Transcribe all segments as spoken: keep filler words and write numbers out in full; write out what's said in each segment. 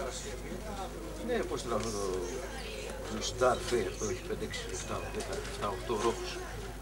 Ναι, πώς το λέω, το Star Fair, αυτό έχει πέντε, έξι, επτά, οκτώ ρόχους.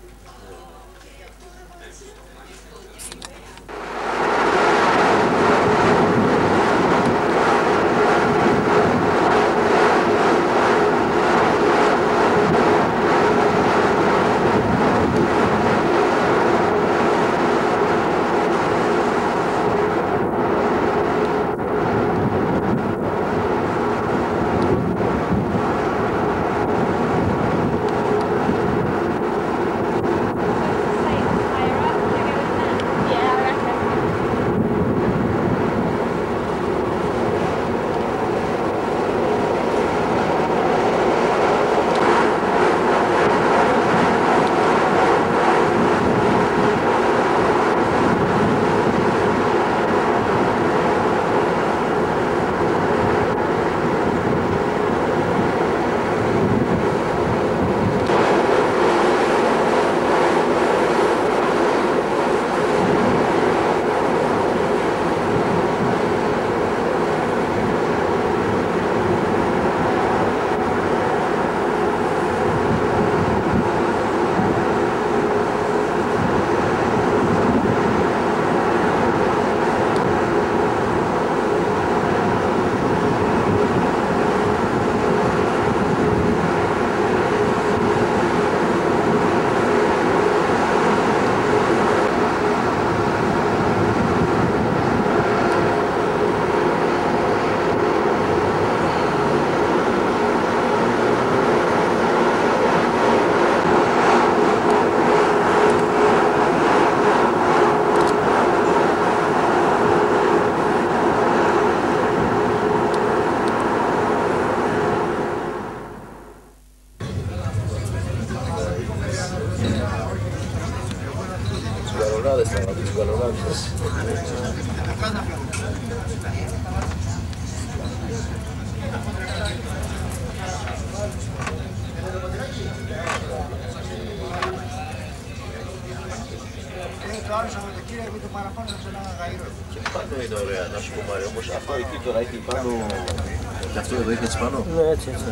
Το άλλο Σαββατοκύριακο το παραπάνω σε ένα γαϊρό. Και πάνω είναι ωραία, να σου πω Μάριο, όμως αυτό εκεί τώρα έχει πάνω, και αυτό εδώ έχει έτσι πάνω. Ναι, έτσι, έτσι.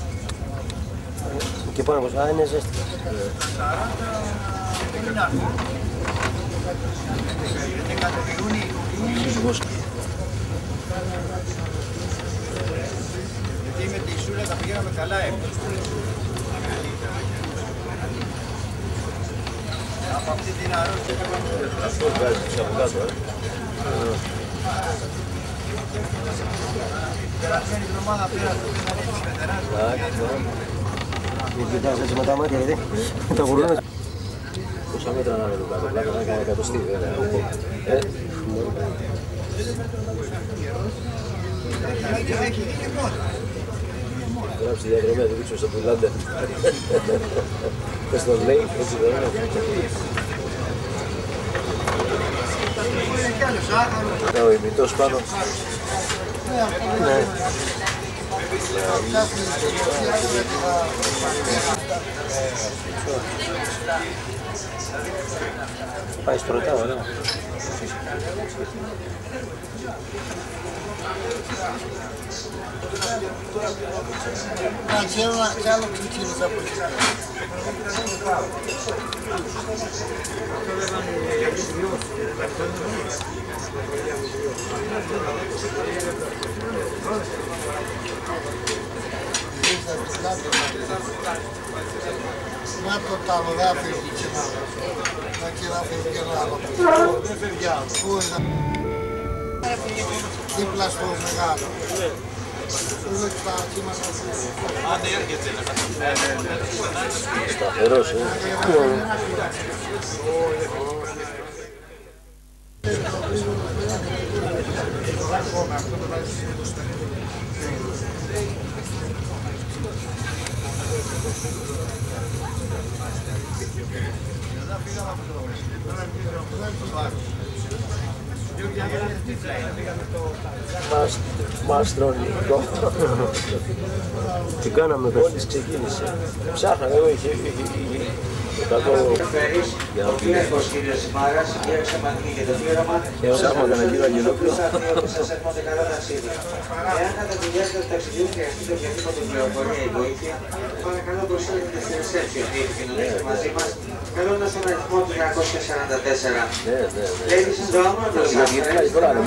Και πάνω πως, α, είναι ζέστη. σαράντα δεν είναι άρθρο. δέκατο Ιούνιου. Γιατί με τη Σούλα τα πηγαίναμε καλά εμείς. Από αυτή την αρρώστια. Αυτό βγάζει τους από κάτω, ε. Περασμένη εβδομάδα πήρα το πέναντι της Βετεράς. Δεν κοιτάς έτσι με τα μάτια, γιατί τα γουρνάς. Πόσα μέτρα να είναι εδώ κάτω, πλάκα να έκανε εκατοστή, βέβαια. Ε, έχει γίνει μόνο. γράψει τη διαδρομή, να τη δείξουμε στο πουλάντε. Πες τον λέει, έτσι δεν είναι. Είναι κι άλλο ζάχαρο. Ναι, ο ημιτός πάνω. Ναι. Πάει στο ρωτάω, ωραία. Να ξέρω κι άλλο ξεκίνησα από εκεί. Να το ταλοδάφι εκεί να κεράφει και ένα άλλο. Δεν φεύγει άλλο. Πού είναι δίπλα στο μεγάλο. Εδώ και τα κύματα του. Αν έρχεται. Σταθερός, ε. Μαστρονικό. Τι κάναμε πες. Μόλις ξεκίνησε. Ψάχναμε, εγώ είχε για να πει. Ο κύριος Σιμάρας, γέρεξε μαγνή και το πλήρωμα. Και ο Σάμος να γίνει αγγελόπλο. Σας εύχονται καλά ταξίδια. Εάν κατά τη διάρκεια του ταξιδιού χρειαστείτε οποιαδήποτε πληροφορία ή βοήθεια, παρακαλώ προσέλθετε στη reception ή επικοινωνήστε μαζί μας, καλώντας τον αριθμό του τριακόσια σαράντα τέσσερα. Ladies and gentlemen, the Safari is not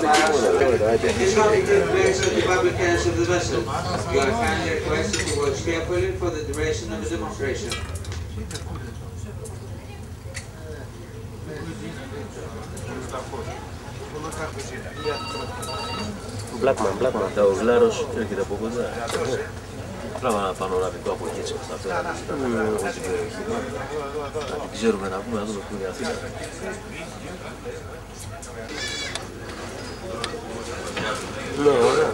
taking place at the public hands of the vessel. You are kindly requested to watch carefully for the duration of the demonstration. Blackman, Blackman. Τα Οσλάρος έρχεται από κοντά. Πράγμα ένα πανοραμικό από εκεί έτσι αυτά πέρα. Να την ξέρουμε να πούμε, να δούμε που είναι η Αθήνα. Ναι, ωραία.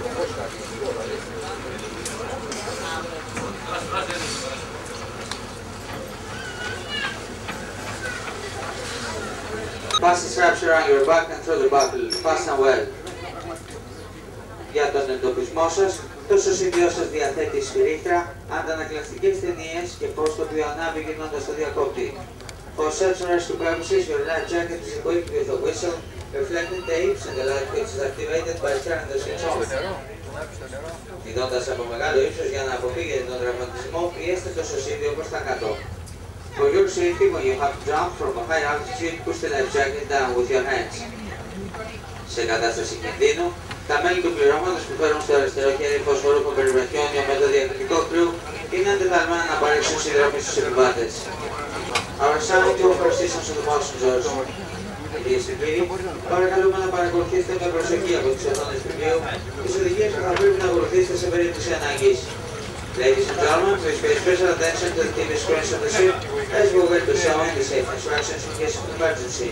Pass the straps around your back and throw the buckle fast and well. Για τον εντοπισμό σας, το σωσίδιό σας διαθέτει σφυρίχτρα, αντανακλαστικές ταινίες και φως το οποίο ανάβει γυρνώντας το διακόπτη. For such rescue purposes, your life jacket is equipped with a whistle, reflecting tapes and the light switch is activated by turning the switch off. Διδώντας από μεγάλο ύψος για να αποφύγετε τον τραυματισμό, πιέστε το σωσίδιο προς τα κάτω. For your safety, when you have to jump from a high altitude, push the life jacket down with your hands. Σε κατάσταση κινδύνου, τα μέλη του πληρώματος που φέρουν στο αριστερό χέρι φωσφορούχο περιβραχιόνιο με το διακριτικό κρύο είναι αντιταλμένα να παρέχουν συνδρομή στους επιβάτες. Our assignment to offer assistance to the passengers. Κυρίες και κύριοι, παρακαλούμε να παρακολουθήσετε με προσοχή από τις οθόνες πληβίου τις οδηγίες που θα πρέπει να ακολουθήσετε σε περίπτωση ανάγκης. Ladies and gentlemen, please pay special attention to the T V screens of the ship as we will be showing the safe instructions in case of emergency.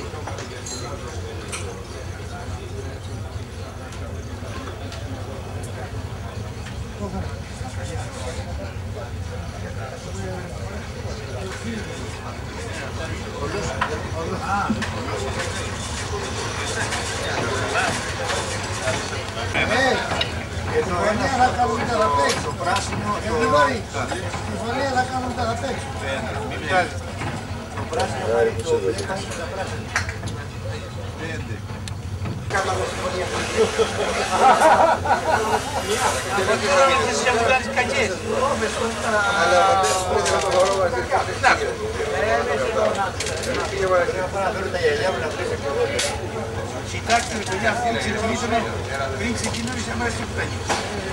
Συμφωνία θα κάνουν ταραπέξω. Everybody, συμφωνία θα κάνουν ταραπέξω. Μην μοιάζει. Το πράσινο θα είναι το μπλε, θα είναι τα πράσινα. Πέντε. Κάμαμε συμφωνία. Εγώ τι θα γίνεις για να κάνεις κακές. Αλλά πρέπει να το δωρώ μαζί. Κοιτάξτε με παιδιά, αυτοί ξεκινήσαμε, πριν ξεκινήσαμε σε μέρες και φτάνει.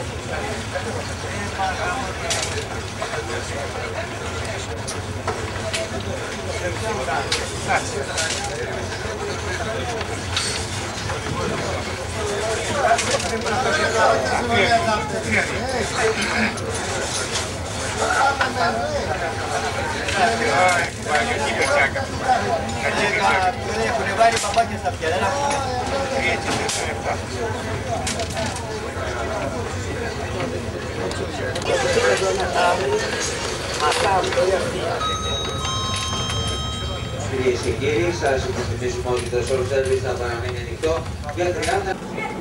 Έχουν βάλει παπάκια στα αυτιά, δεν Κυρίες και κύριοι, σας υπενθυμίζουμε ότι το short service θα παραμείνει ανοιχτό για τριάντα.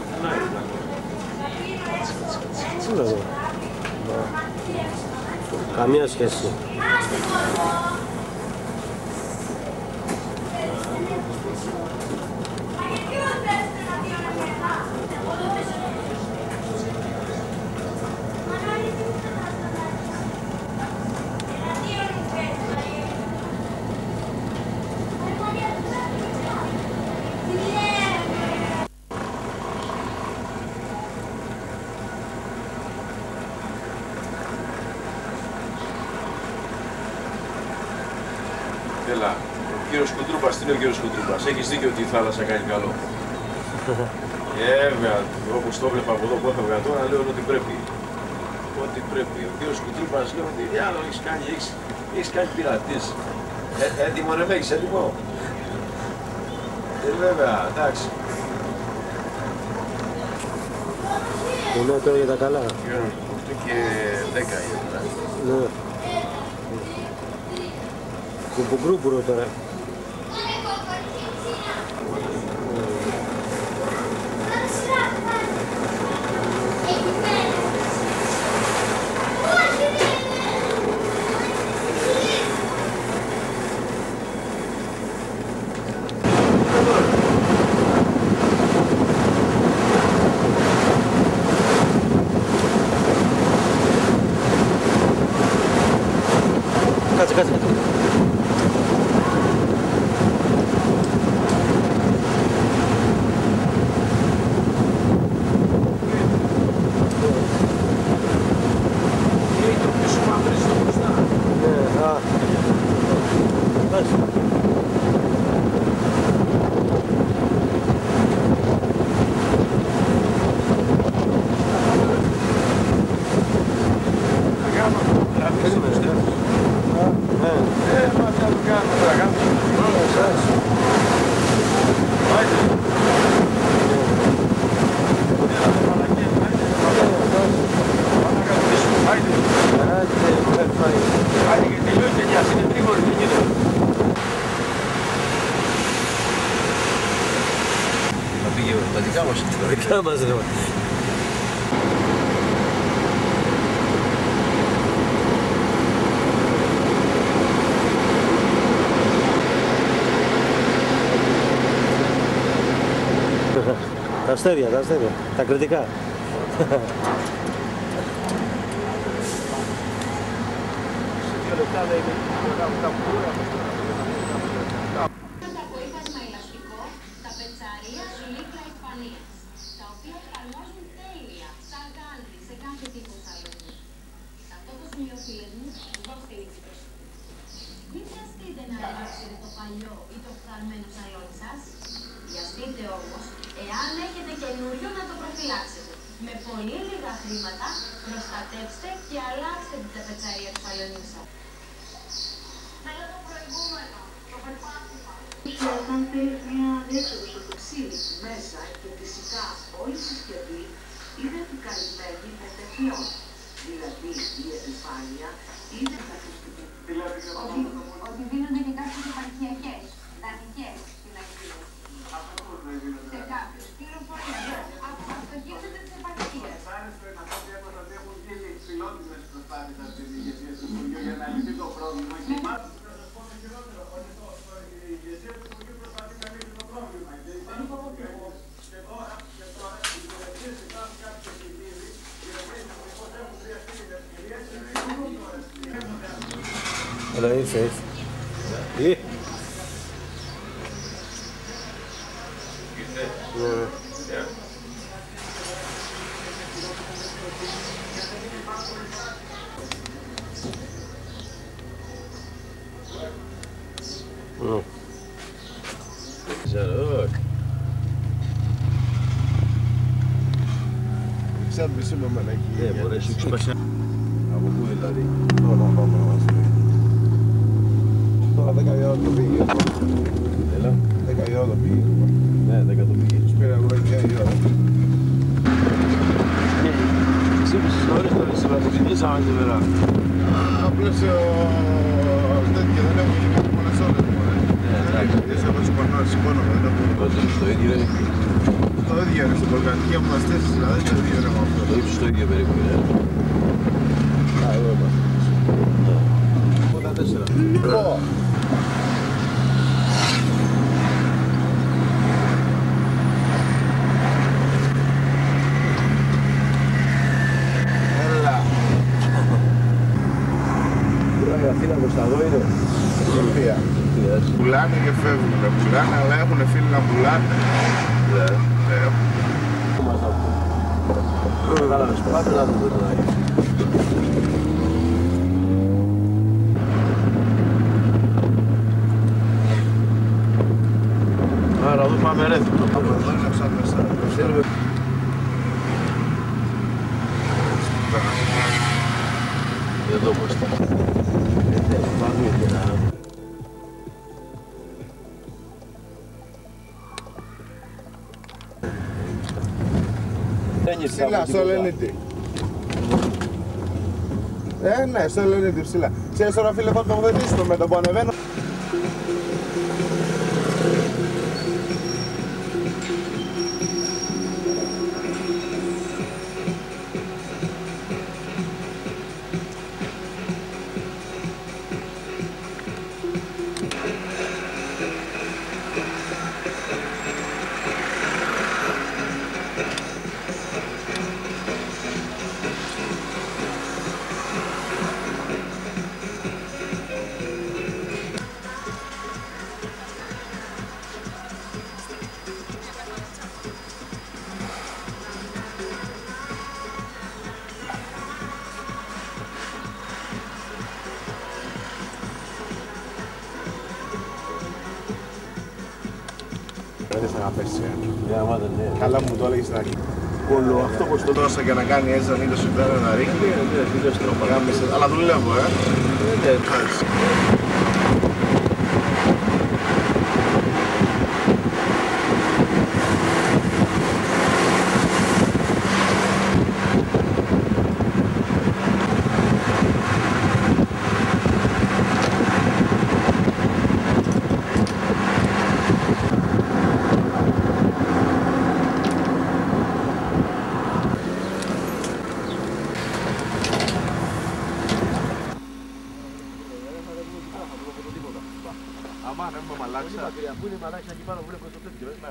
Τι είναι εδώ. Καμία σχέση. Έλα, ο κύριος Κουντρούπας, τι είναι ο κύριος Κουντρούπας, έχεις δίκιο ότι η θάλασσα κάνει καλό. Βέβαια, όπως το βλέπα από εδώ που έφευγα τώρα, λέω ότι πρέπει. Ότι πρέπει. Ο κύριος Κουντρούπας λέει ότι τι άλλο έχεις κάνει, έχεις, έχεις κάνει πειρατής. Ε, έτοιμο ρε, έχεις έτοιμο. Ε, βέβαια, εντάξει. Είναι τώρα για τα καλά. οκτώ και δέκα είναι τώρα. Ναι. Κουμπουγκρούπουρο τώρα. κάτσε. Τα δικά μας, τα δικά μας ρε. Τα αστέρια, τα αστέρια, τα κριτικά. Μην βιαστείτε να αλλάξετε το παλιό ή το φθαρμένο σαλόνι σας. Βιαστείτε όμως, εάν έχετε καινούριο, να το προφυλάξετε. Με πολύ λίγα χρήματα, προστατεύστε και αλλάξτε την ταπετσαρία του σαλονιού σας. Θέλω το προηγούμενο, το περπάτημα. Όταν θέλεις μια διέξοδο στο ξύλι μέσα και φυσικά όλη η συσκευή είναι επικαλυμμένη με τεφλό. Δηλαδή η επιφάνεια είναι καθιστική. Ότι, ότι δίνονται και κάποιες επαρχιακές, δανεικές φυλακίες. Σε κάποιες πληροφορίες. Αυτό γίνεται της επαρχίας. Ότι έχουν γίνει φιλότιμες προσπάθειες από την ηγεσία του Υπουργείου για να λυθεί το πρόβλημα. Και μάλιστα θα σας πω το χειρότερο, ότι η ηγεσία του Υπουργείου προσπαθεί να λύσει το πρόβλημα. Και τώρα, και τώρα, οι υπηρεσίες υπάρχουν κάποιες επιτήροι, οι οποίες δυστυχώς έχουν χρειαστεί την ευκαιρία και δεν έχουν τώρα. Έλα, ήρθε, ήρθε. Ήρθε. Ναι. Ξέρω. Ξέρω πίσω με μαλακή. Δεν μπορείς, σου ξεπασιά. Από πού δηλαδή? Τώρα πάμε να μας πει. Τώρα δέκα η ώρα το πήγε. Έλα. δέκα η ώρα το πήγε. Ναι, δέκα το πήγε. Τους πήρα εγώ εννιά η ώρα. Εσύ που στις ώρες τώρα σε λατροπηδήσαμε σήμερα. Απλώς τέτοια δεν έχουν γίνει κάτι πολλές ώρες. Ναι, εντάξει. Είσαι εγώ σηκωνώ, σηκώνω δεν το πω. Το ίδιο είναι. Το ίδιο είναι στην οργανική που μας θέσεις, δηλαδή το ίδιο είναι με αυτό. Το ύψος το ίδιο περίπου είναι. Α, εδώ είμαστε. Όταν τέσσερα. Πω! Έλα! Τώρα η Αθήνα μπροστά εδώ είναι. Σοφία. Πουλάνε και φεύγουν. Πουλάνε, αλλά έχουν φίλοι να πουλάνε. Ναι. Ε, Κατάλαβες, πάτε να δούμε τώρα. Άρα εδώ πάμε ρέθι. Από εδώ είναι σαν μέσα. Θέλουμε. Εδώ είμαστε. Πάμε και να... Ψηλά, στο Ελενίτη. Ε, ναι, στο Ελενίτη ψηλά. Ξέρεις τώρα φίλε, θα τοποθετήσουμε με το που ανεβαίνω. θα πέσει. Καλά μου το έλεγε στην αρχή. Όλο αυτό πως το δώσα για να κάνει έτσι να είδες ότι δεν είναι να ρίχνει. Αλλά δουλεύω, ε. Αμάν, έχουμε μαλάξα. Πού είναι η μαλάξα εκεί πάνω, βλέπω το τέτοιο, ε.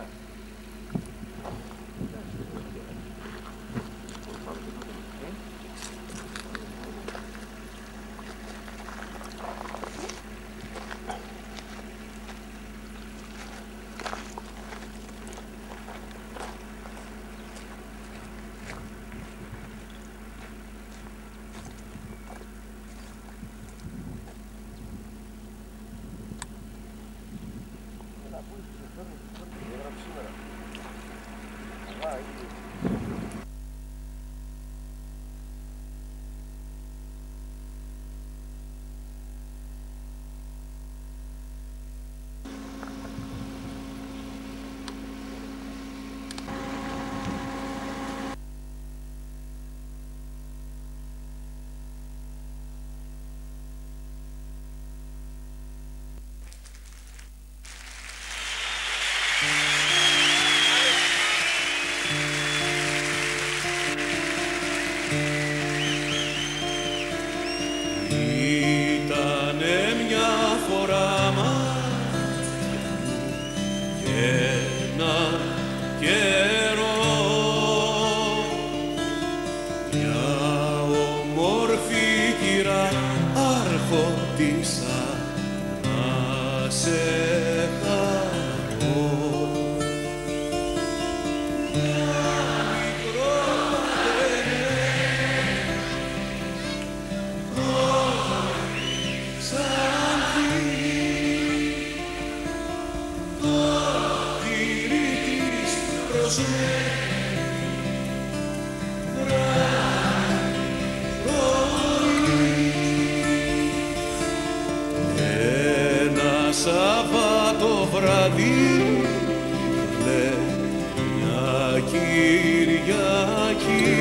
Σαββάτο βράδυ, ναι, μια Κυριακή,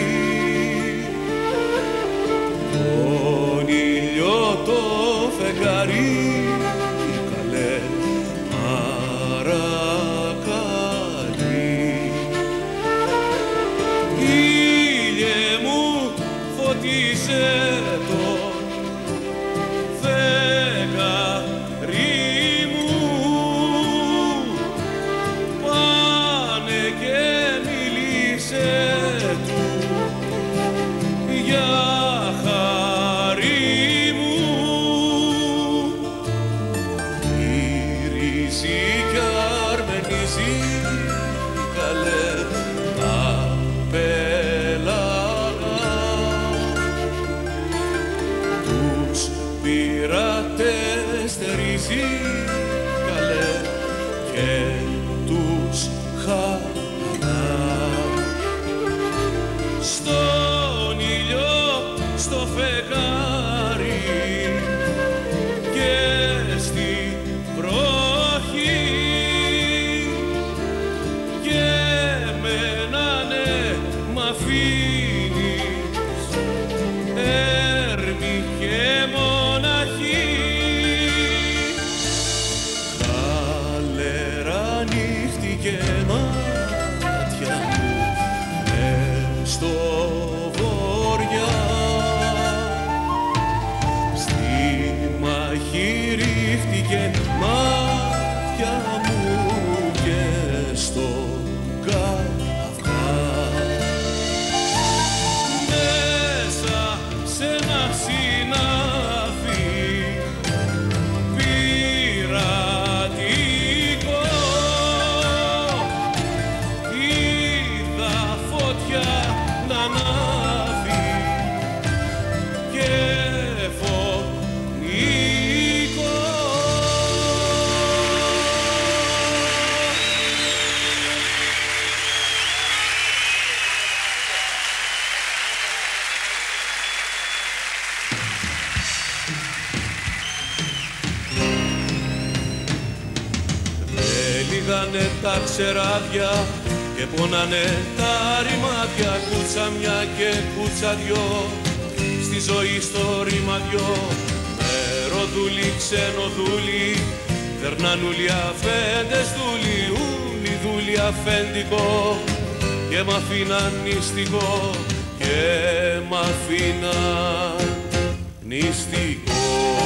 τον ήλιο το φεγγάρι, καλέ παρακαλεί. Ήλιε μου φωτίσε το καλέ και τους χαρά. Στον ήλιο, στο φεγγάρι και στη βροχή και εμένα ναι μ' αφήνεις έρμη και μοναχή. Και μάτια μου μες στο βοριά φύγανε τα ξεράδια και πόνανε τα ρημάδια, κούτσα μια και κούτσα δυο, στη ζωή στο ρήμα δυο. Μεροδούλη, ξενοδούλη, δερνανούλη αφέντες δούλη, ούλη δούλη αφέντικο και μ' αφήναν νηστικό και μ' αφήναν νηστικό.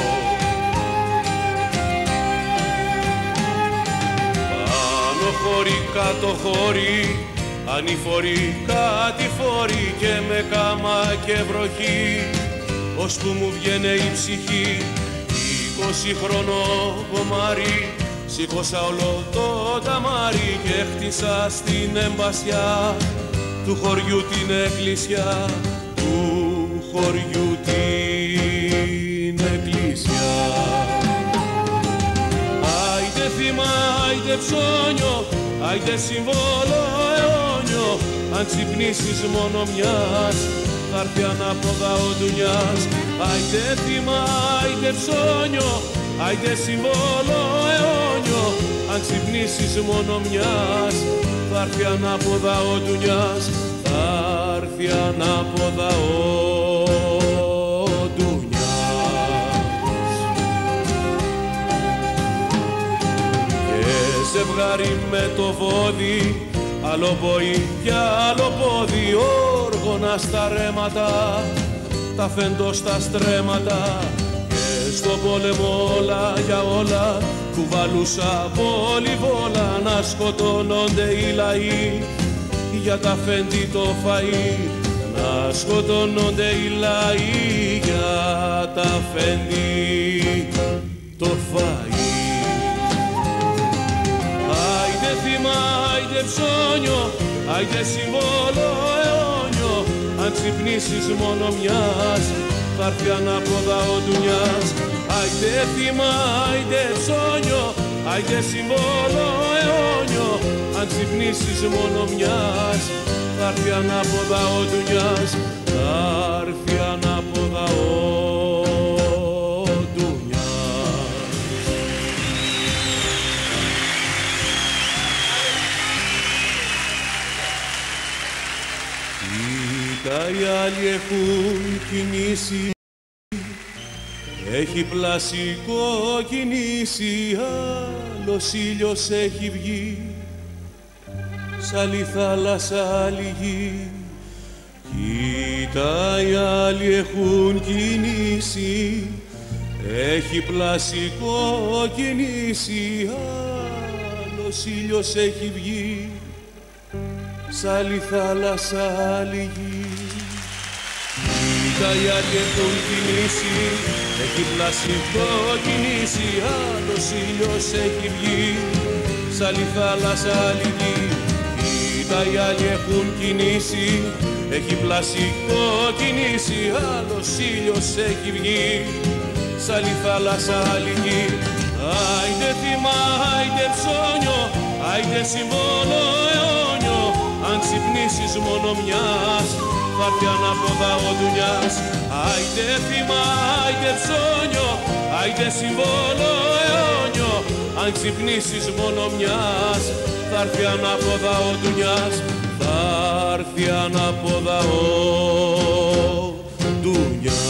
Πάνω χώρι, κάτω χώρι, ανηφορεί, κατηφορεί και με κάμα και βροχή, ώσπου μου βγαίνε η ψυχή. Είκοσι χρονό κομμάρι, σήκωσα όλο το ταμάρι και χτίσα στην εμπασιά του χωριού την εκκλησιά, του χωριού την εκκλησιά. Άιντε θύμα, άιντε ψώνιο, άιντε συμβόλο αιώνιο, αν ξυπνήσεις μόνο μιας, θα έρθει ανάποδα ο ντουνιάς. Άιντε θύμα, άιντε ψώνιο, άιντε συμβόλο αιώνιο, αν ξυπνήσεις μόνο μιας, θα έρθει ανάποδα ο ντουνιάς, θα έρθει ανάποδα ο ντουνιάς. Και ζευγάρι με το βόδι, άλλο ποή κι άλλο πόδι, όργωνα στα ρέματα, τα φέντο στα στρέμματα. Και στον πόλεμο όλα για όλα, κουβαλούσα βόλιβόλα, να σκοτώνονται οι λαοί για τα φέντη το φαΐ, να σκοτώνονται οι λαοί για τα φέντη το φαΐ. Άιντε θύμα, άιντε ψώνιο, άιντε συμβόλο αιώνιο, αν ξυπνήσεις μόνο μιας, θα έρθει ανάποδα ο ντουνιάς. Άιντε θύμα, άιντε ψώνιο, άιντε συμβόλο αιώνιο, αν ξυπνήσεις μόνο μιας, θα έρθει ανάποδα ο ντουνιάς, θα έρθει ανάποδα ο οι άλλοι έχουν κινήσει, έχει πλασικό κινήσει, άλλος ήλιος έχει βγει, σ' άλλη θάλασσα άλλη γη. Κοίτα, οι άλλοι έχουν κινήσει, έχει πλασικό κινήσει, άλλος ήλιος έχει βγει, σ' άλλη θάλασσα άλλη γη. Κοίτα, οι άλλοι έχουν κινήσει, έχει πλασικό κινήσει, άλλος ήλιος έχει βγει, σ' άλλη θάλασσα άλλη γη. Κοίτα, οι άλλοι έχουν κινήσει, έχει πλασικό κινήσει, άλλος ήλιος έχει βγει, σ' άλλη θάλασσα άλλη γη. Άιντε θύμα, άιντε ψώνιο, άιντε συμβόλο αιώνιο, αν ξυπνήσεις μόνο μιας, θα έρθει ανάποδα ο ντουνιάς. Άιντε θύμα, άιντε ψώνιο, άιντε συμβόλο αιώνιο, αν ξυπνήσεις μόνο μιας, θα έρθει ανάποδα ο ντουνιάς, θα έρθει ανάποδα ο ντουνιάς.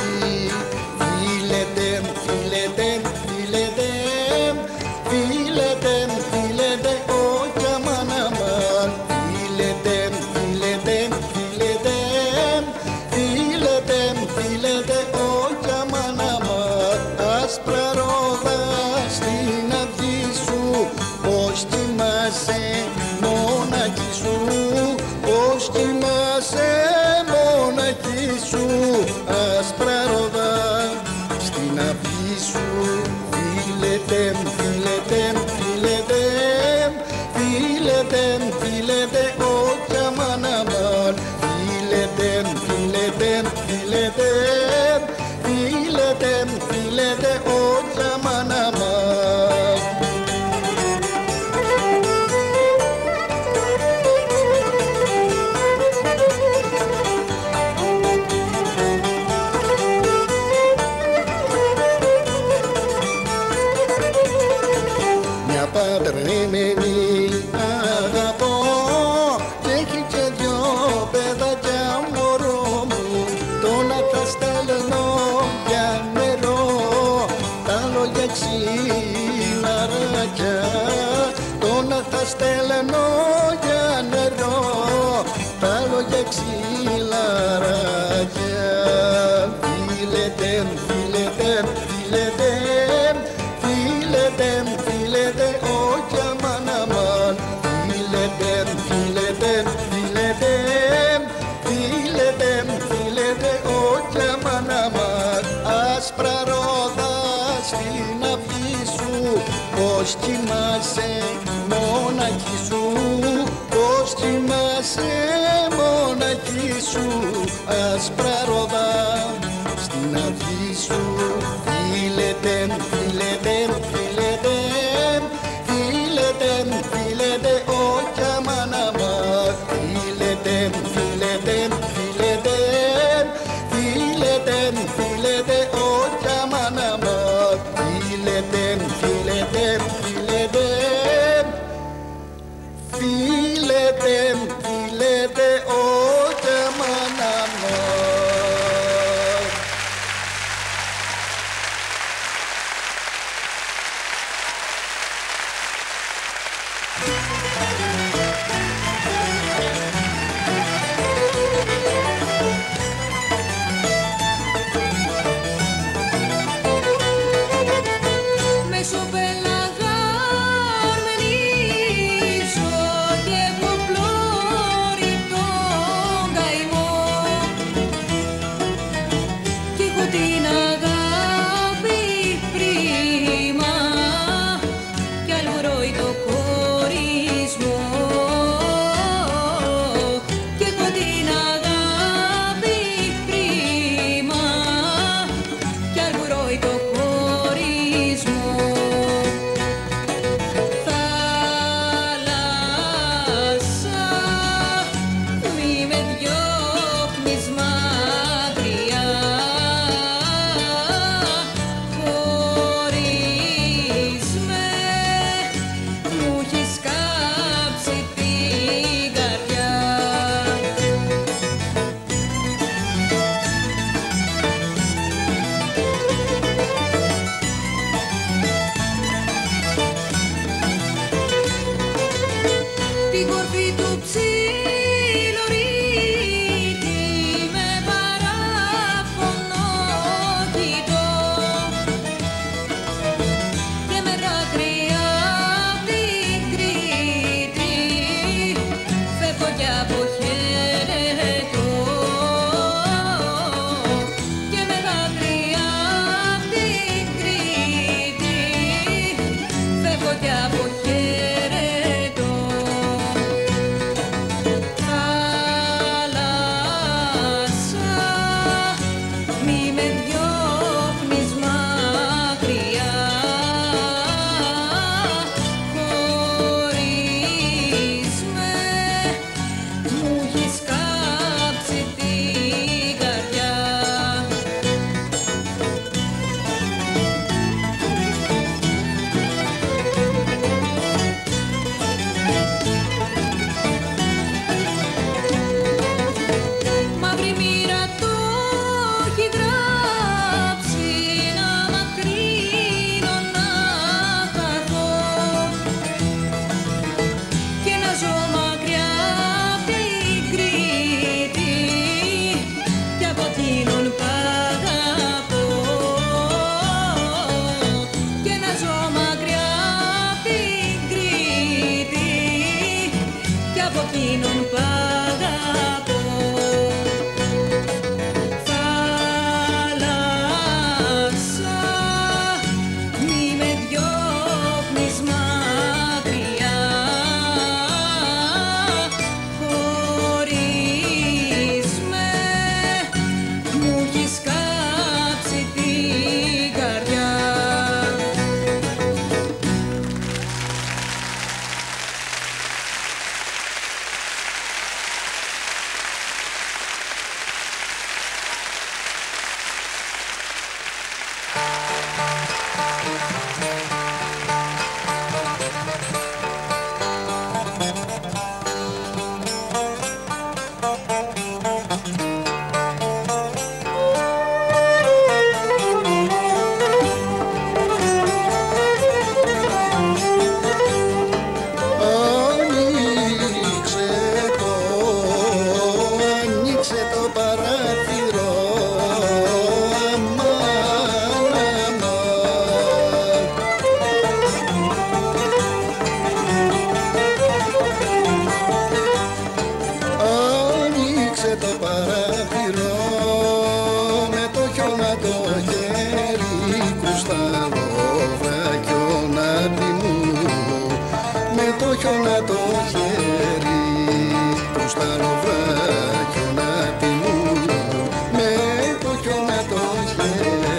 Φίλε σου άσπρα ροδά, στην αυγή σου φίλετε, φίλετε, φίλετε, φίλετε, φίλετε, όχι αμάν αμάν, φίλετε, φίλετε, φίλετε, φίλετε, φίλετε, όχι αμάν αμάν. Παντρεμένη αγαπώ και έχει και δυο παιδάκια μωρό μου, το να τα στέλνω για νερό, τα λόγια ξυλαράκια, το να τα στέλνω για νερό, τα λόγια ξυλαράκια. Φίλετε, φίλετε, φίλετε, φίλετε, φίλετε, όχι αμάν αμάν, φίλετε, φίλετε, φίλετε, φίλετε, φίλετε, όχι αμάν αμάν. Άσπρα ρόδα στην αυγή σου, πως κοιμάσαι μοναχή σου, πως κοιμάσαι μοναχή σου. Άσπρα ρόδα στην αυγή σου, φίλετε, φίλετε, φίλετε, φίλετε, φίλετε, όχι αμάν αμάν, φίλετε, φίλετε, φίλετε, φίλετε, φίλετε, όχι αμάν αμάν, φίλετε, φίλετε, φίλετε, φίλετε, φίλετε, όχι αμάν αμάν. παράθυρο. Άνοιξε το παράθυρο με το χιόνα το χέρι, κρουσταλό βραχιονάτι μου, με το χιόνα το χέρι, κρουσταλό βραχιονάτι μου, με το χιόνα το χέρι.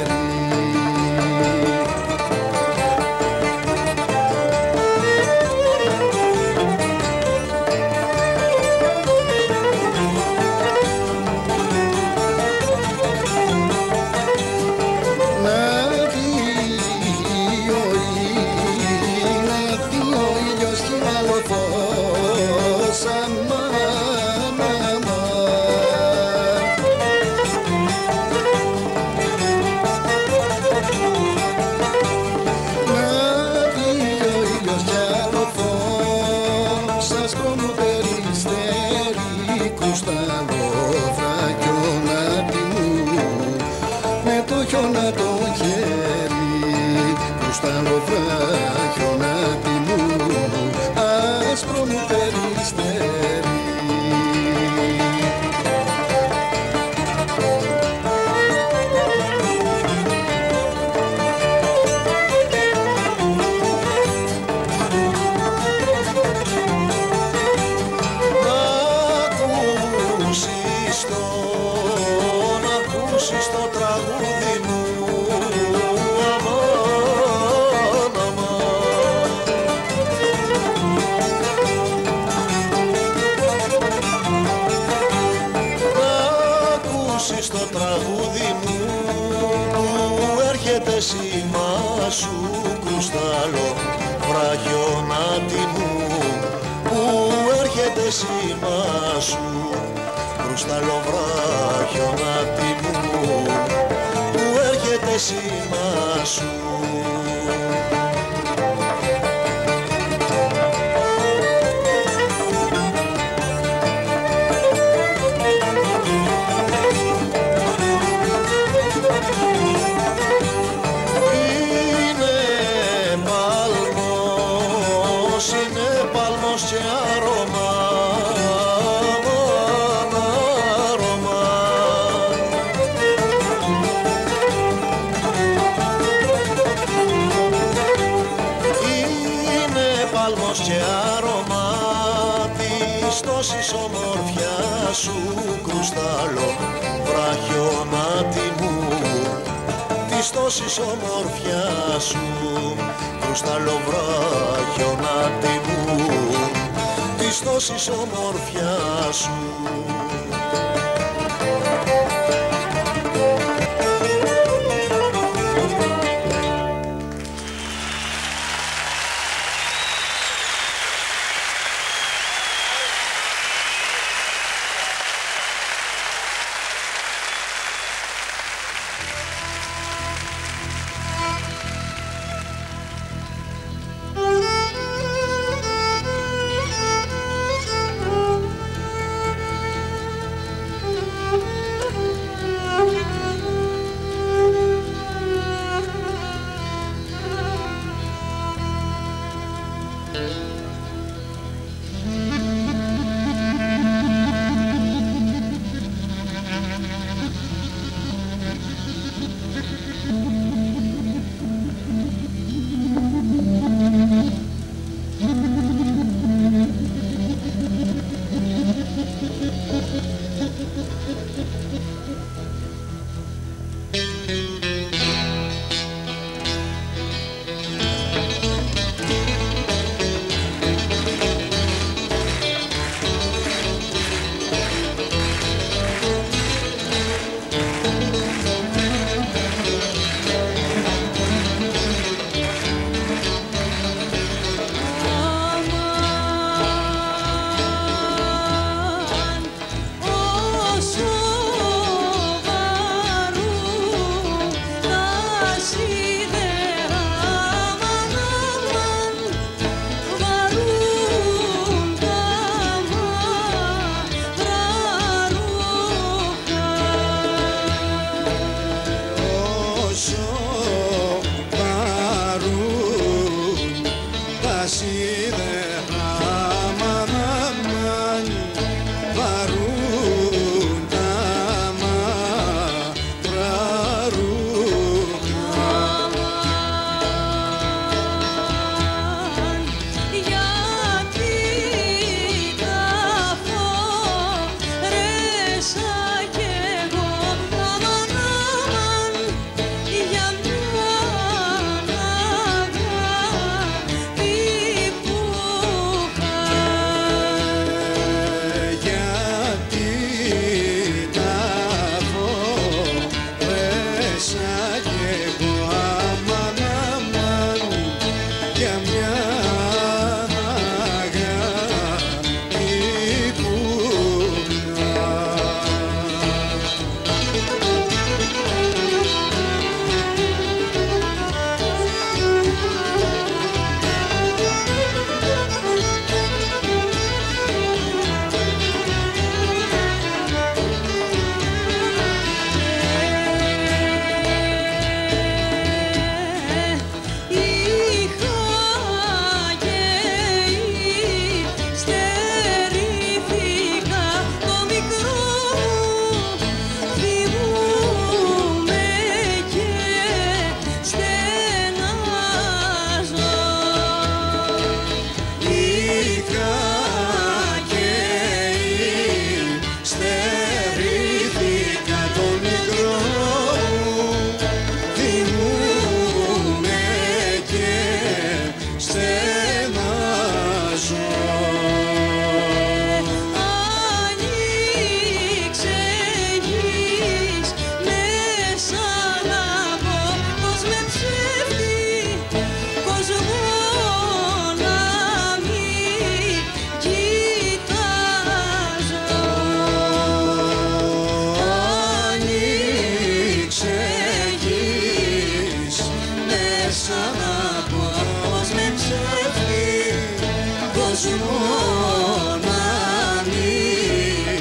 μου να μην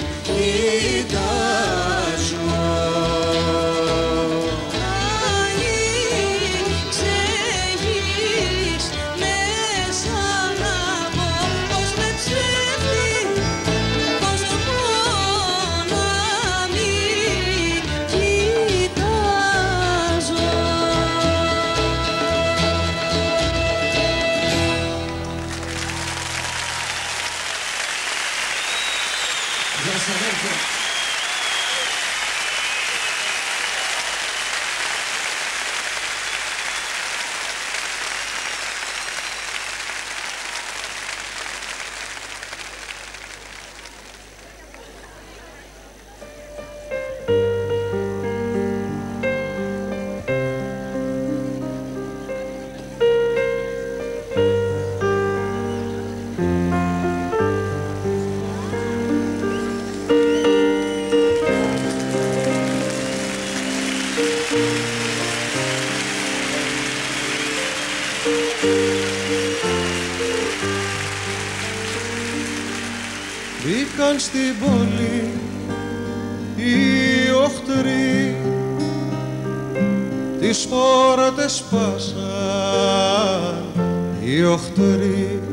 κοιτάζω. Ανοίξε μέσα να πω πως με ψεύδει, πως μόνο μην κοιτάζω. Γεια σας αδέρφια. Μπήκαν στην πόλη οι οχτροί, τις πόρτες σπάσαν οι οχτροί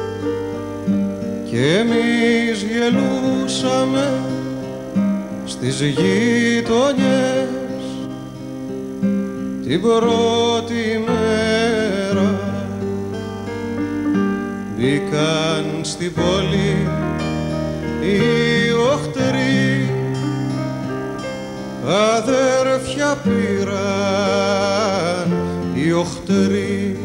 και εμείς γελούσαμε στις γειτονιές την πρώτη μέρα. Μπήκαν στην πόλη οι οχτροί, αδέρφια πήραν οι οχτροί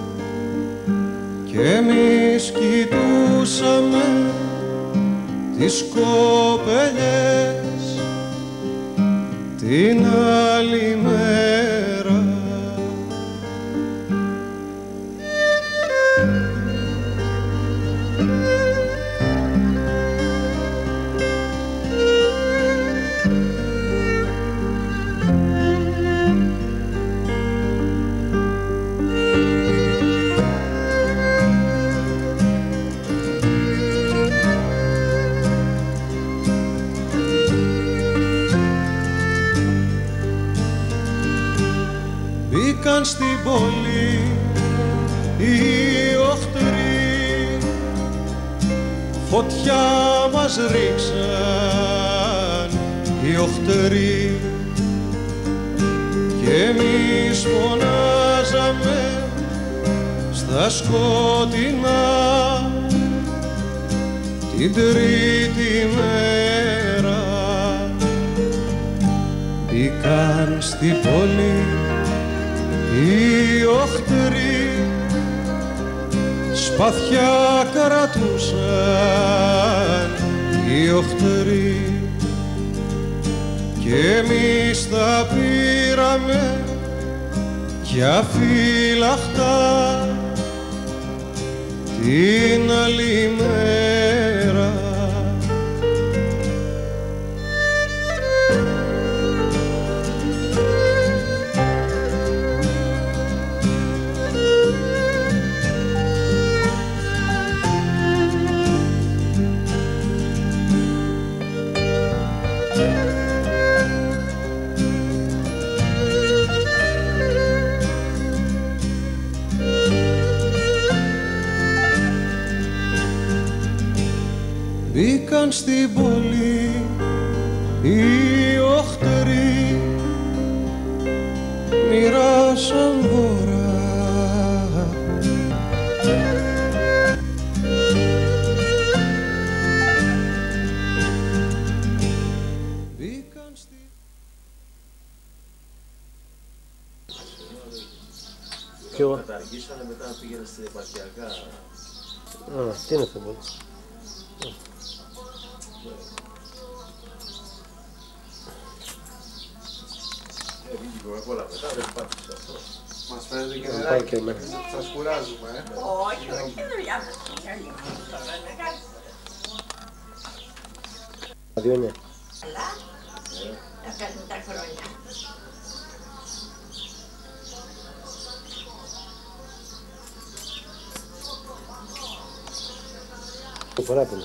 και εμείς κοιτούσαμε τις κοπελιές την άλλη μέρα. Μπήκαν στην πόλη οι οχτροί, φωτιά μας ρίξαν οι οχτροί και εμείς φωνάζαμε στα σκοτεινά την τρίτη μέρα. Μπήκαν στην πόλη οι οχτροί, σπαθιά κρατούσαν οι οχτροί και εμείς τα πήραμε για φύλαχτα την άλλη μέρα. Μπήκαν στην πόλη οι οχτροί, μοιράσαν δώρα μπήκαν στη... Ποιο? Καταργήσανε, μετά πήγαινε στην επαρχιακά. Α, τι είναι αυτό πολύ. Μας φαίνεται και νεράκι. Σας κουράζουμε, ε. Όχι, όχι, δουλειά μας είναι λίγο τώρα, εντάξει. Δύο είναι. Καλά, να κάνουμε τα χρόνια. Το παράπονο.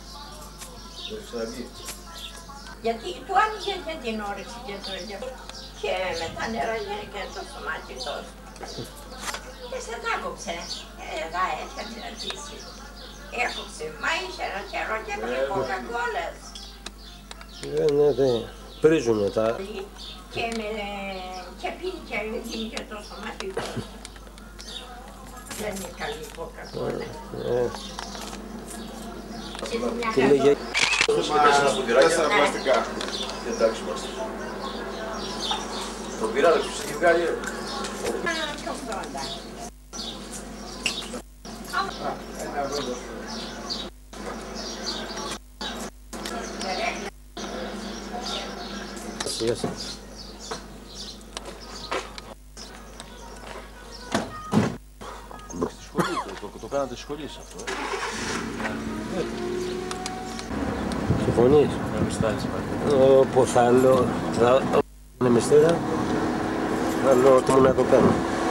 Γιατί του άνοιγε και την όρεξη και το ίδιο. Και μετά νεράγε και το στομάτιτος. Και σε τα άκοψε. Εδώ έρχεται να αρχίσει. Έκοψε, μα είχε ένα καιρό και με κοκακόλες. Ε, ναι, ναι, πρίζουνε τα... Και με... και πίνει και γίνει και το στομάτιτος. Δεν είναι καλή κοκακόλα. Τι λέγε... Τέσσερα πλαστικά. Εντάξει είμαστε. Το πειράδο που σε έχει βγάλει. Ένα ευρώ. Γεια σας. Στη σχολή, το, το, το κάνατε στη σχολή σε αυτό, ε. Συμφωνείς? Να μην στάλεις πάλι. Όπως θα λέω, θα είναι μυστέρα, θα λέω τι μου να το κάνω.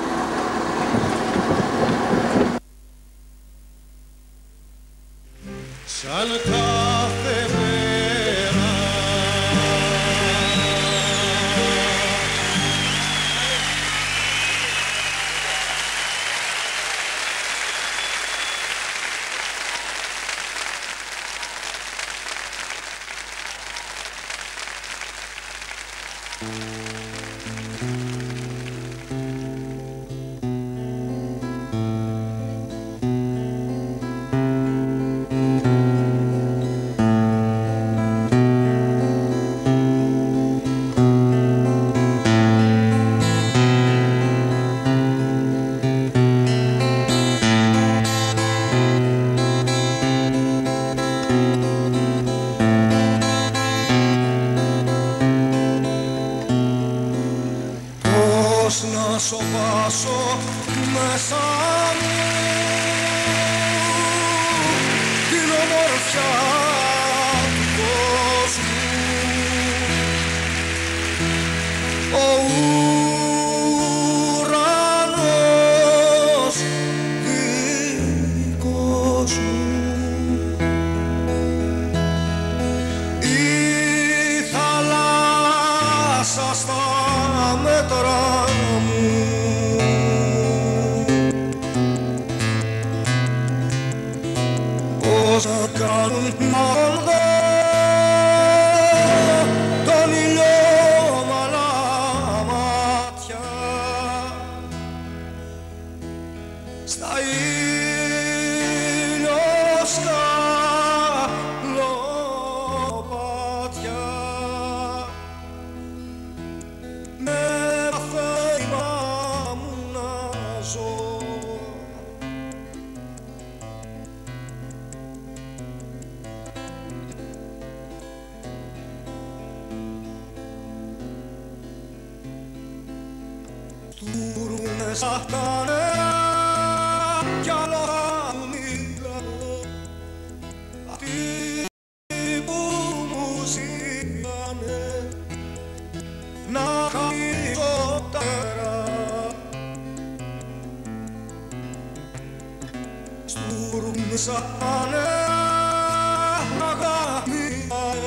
Σαν κάθε μέρα να σοβάσω μέσα μου την ομορφιά του κόσμου. Ο ουρανός δικός μου, η θάλασσα στα μέτρα να κάνουν να δω τον ήλιο μαλά μάτια στα ηλιοσκαλοπάτια με μαθαίμα μου να ζω. Τούρουνε σαν τα νερά κι άλλο θα μιλάω αυτοί που μου ζήτανε να χαρίσω τα νερά. Στούρουνε σαν τα νερά αγάπη.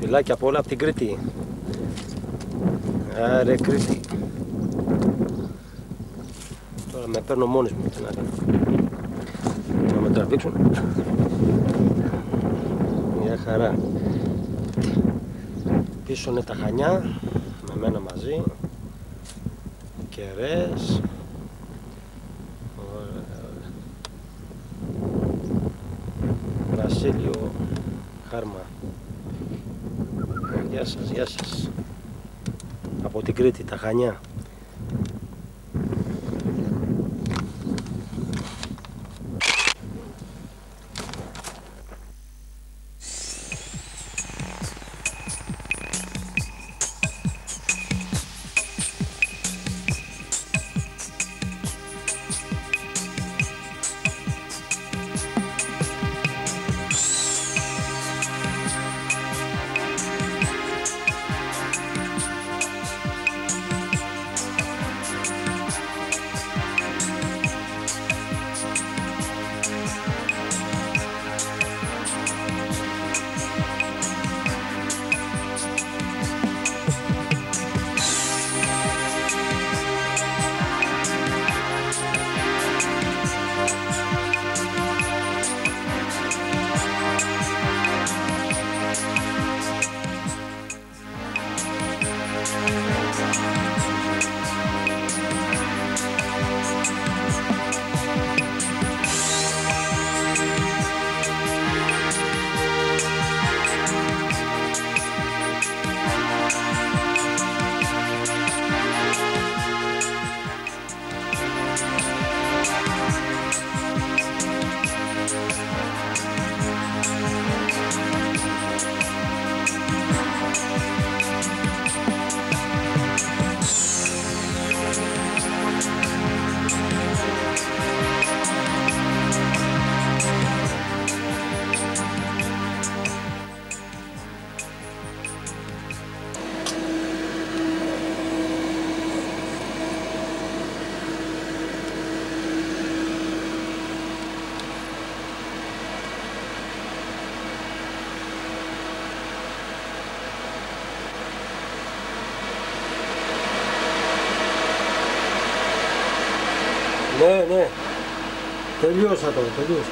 Φιλάκια απ' όλα από την Κρήτη. Άρε Κρήτη. Τώρα με παίρνω μόνος μου, τι να κάνω. Να με τραβήξουν. Μια χαρά. Πίσω είναι τα Χανιά, με μένα μαζί. Κερές. Ωραία, ωραία. Βασίλειο Χάρμα. Γεια σας, γεια σας. Από την Κρήτη, τα Χανιά. Ναι, ναι. Τελειώσα τώρα, τελειώσα.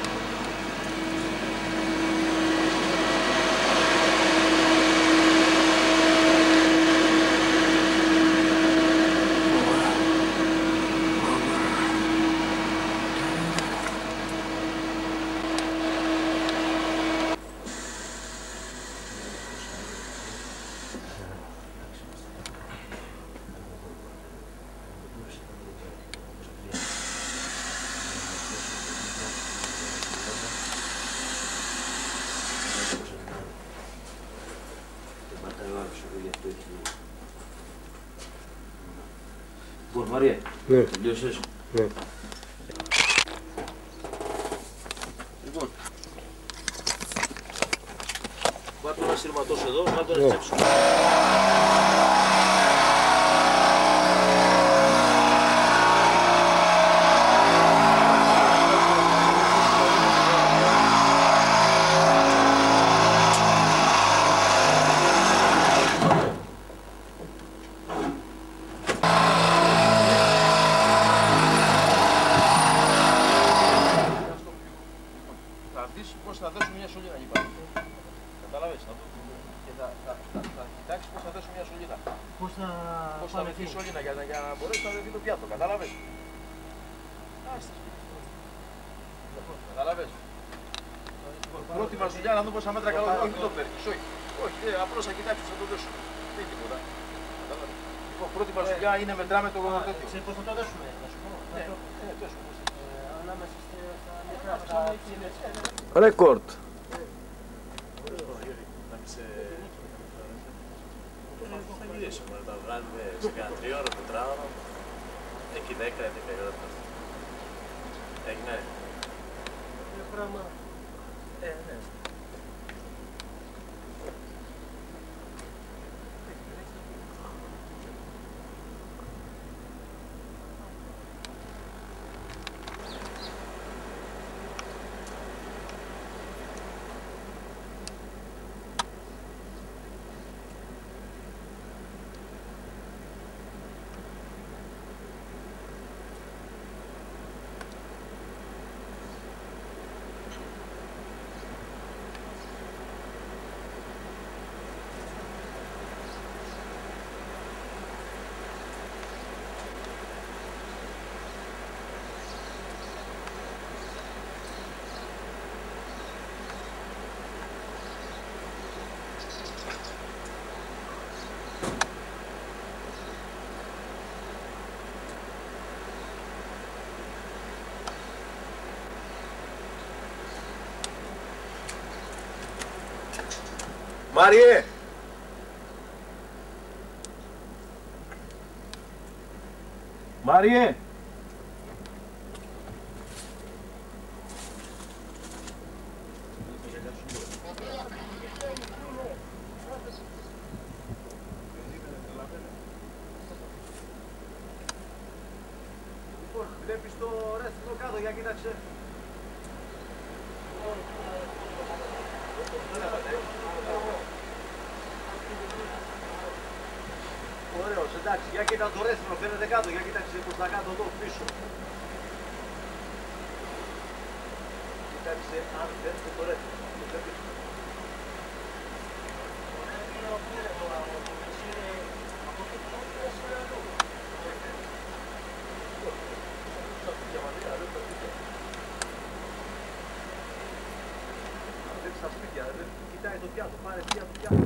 Λοιπόν, Μαρία, ναι. Τελειώσες. Ναι. Λοιπόν, πάρ' το ένα σύρματος εδώ, πάρ' το ένα Ναι. τσέψου. Θα δώσουμε μια σωλήνα εκεί πάνω. Καταλάβες, θα δω. Και θα, θα, θα, θα κοιτάξεις πώς θα δώσουμε μια σωλήνα. Πώς θα, πώς θα βρεθεί η σωλήνα για, για να μπορέσει να βρεθεί το πιάτο. Κατάλαβες. Άστε. Κατάλαβες. Πρώτη μας δουλειά να δούμε πόσα μέτρα καλό. Όχι, το παίρνεις. Όχι, όχι, ε, απλώς θα κοιτάξεις να το δώσουμε. Δεν είναι τίποτα. Λοιπόν, πρώτη μας δουλειά είναι μετράμε το τέτοιο. Σε πώς θα το δώσουμε, να σου πω. Ναι, ναι, τόσο. Ανάμεσα στα μικρά αυτά. Ρεκόρτ. Θα γυρίσουμε, θα βγάλουμε σε κανένα τριώρο, τετράωρο. Εκεί δέκα, έντεκα η ώρα. Έγινε. Πράγμα. Ε, ναι. Μάριε! Μάριε! Λοιπόν, βλέπεις το ρέστινο κάτω, για κοίταξε. Ωραίος, εντάξει, για κοίτα το ρέστινο, φαίνεται κάτω, για κοίταξε προς τα κάτω εδώ πίσω. Κοίταξε αν φαίνεται το ρέστινο. Στα σπίτια, δεν κοιτάει το πιάτο, πάρε πιάτο, πιάτο.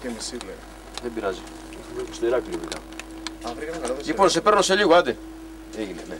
και μισή λέει. Δεν πειράζει. Στο Ηράκλειο πήγα. Α, βρήκαμε καλό. Λοιπόν, σε παίρνω σε λίγο, άντε. Έγινε, ναι.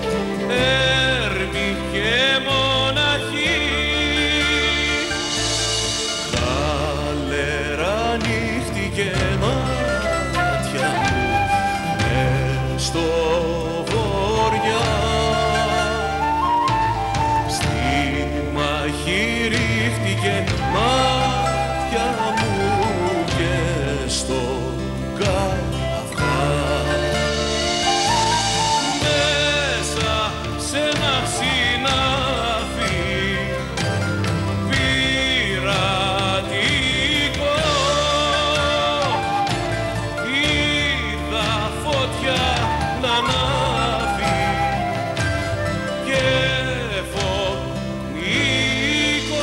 Έρμη και μοναχή κρύφτηκε μάτια μου και στο καφά. Μέσα σε ένα συνάφι πειρατικό είδα φωτιά να ανάβει και φωνικό.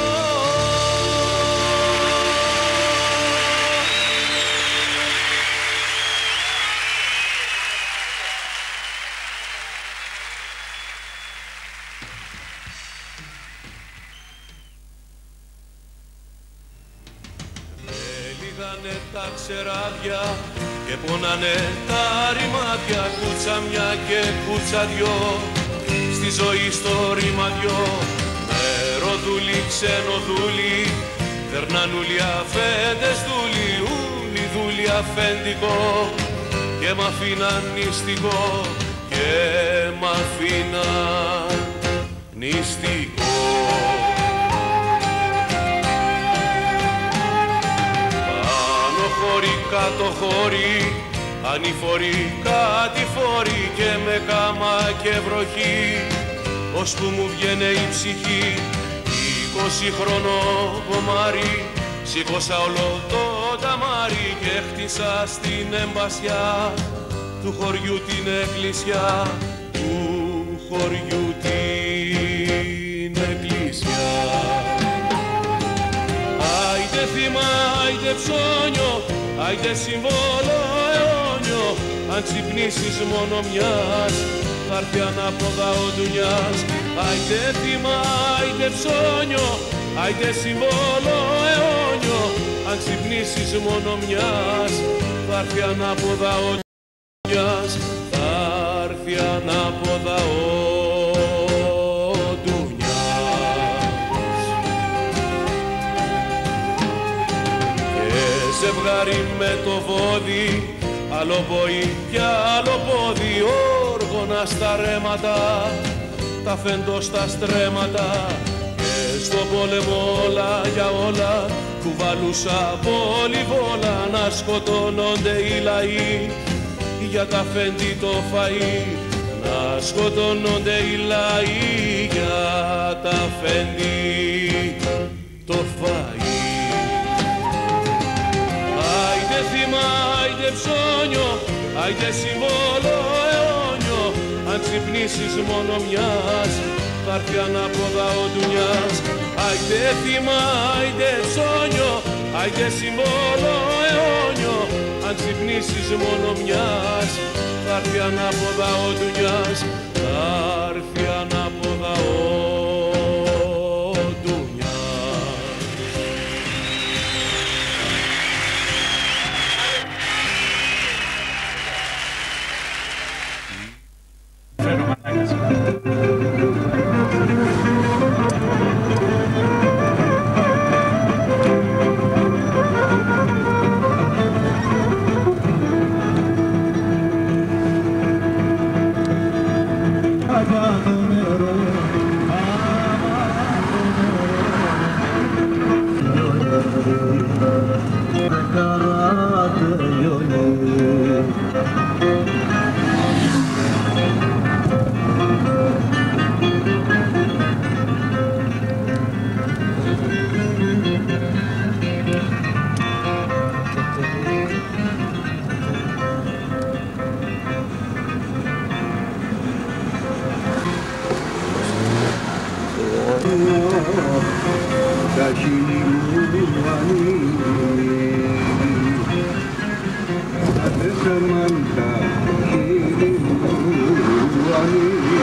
Έλυγανε τα ξεράδια και πόνανε τα ρημάδια, κούτσα μια και κούτσα δυο, στη ζωή στο ρήμα δυο. Μεροδούλοι, ξενοδούλοι, δερνανούλοι αφέντες δούλοι, ούλοι δούλοι αφέντικο και μ' αφήναν νηστικό και μ' αφήναν νηστικό. Κάτω χώρι, ανηφορεί κατηφόροι και με κάμα και βροχή, ώσπου μου βγαίνε η ψυχή. Είκοσι χρονό κομμάρι, σήκωσα όλο το ταμάρι και χτίσα στην εμπασιά του χωριού την εκκλησιά, του χωριού την εκκλησιά. Άιντε θύμα, άιντε ψώνιο, άιντε συμβόλο αιώνιο, αν ξυπνήσεις μόνο μιας, θα έρθει ανάποδα ο ντουνιάς. Άιντε θύμα, άιντε ψώνιο, άιντε συμβόλο αιώνιο, αν ξυπνήσεις μόνο μιας, θα έρθει ανάποδα ο ντουνιάς, θα έρθει ανάποδα ο ζευγάρι με το βόδι, άλλο βοή κι άλλο πόδι, όργωνα στα ρέματα, τα φέντο στα στρέμματα, και στον πόλεμο όλα για όλα, κουβαλούσα πολυβόλα, να σκοτώνονται οι λαοί για τα φέντη το φαΐ, να σκοτώνονται οι λαοί για τα φέντη το φαΐ. Άιντε θύμα, άιντε ψώνιο, άιντε συμβόλο αιώνιο, αν ξυπνήσεις μόνο μιας, θα έρθει ανάποδα ο ντουνιάς. Άιντε θύμα, άιντε ψώνιο, άιντε συμβόλο αιώνιο, αν ξυπνήσεις μόνο μιας, θα έρθει ανάποδα ο ντουνιάς, θα έρθει ανάποδα ο τα χείλη μου ανοίγει, τα τέσσερα τα χείλη μου ανοίγει.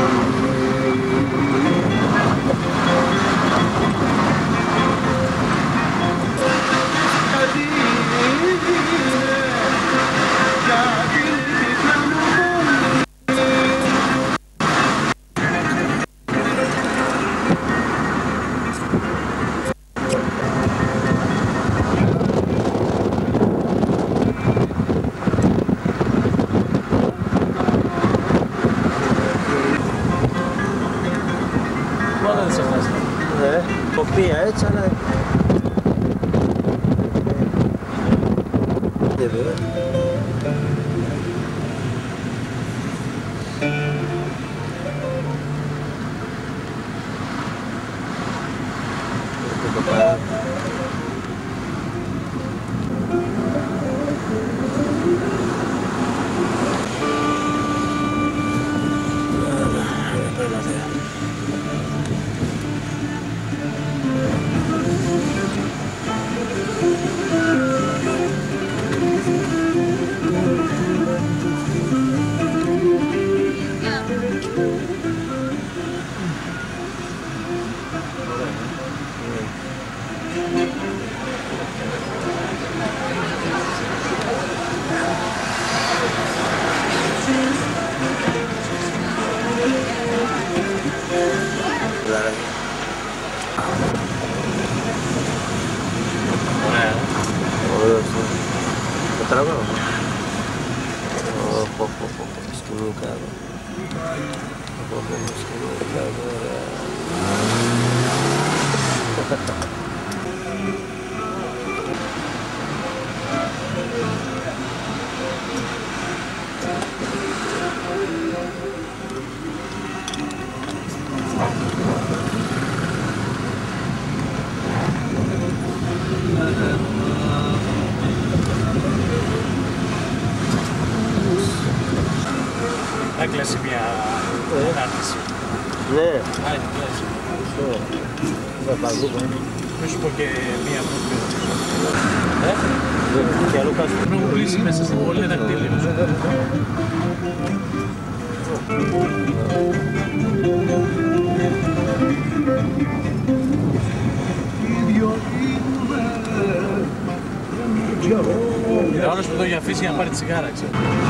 Ναι, τοπία έτσι, αλλά... Ναι, βέβαια. Έκλασε μια ανάρτηση. Ναι. Άιντε, κλάσει. Θα παγού. Μη σου πω και μία πρώτη. Ε? Και αλλού κάτω. Πρέπει να μου πουλήσει μέσα στην πόλη ένα κτίριο. Είναι όλος που το έχει αφήσει για να πάρει τη σιγάρα, ξέρω.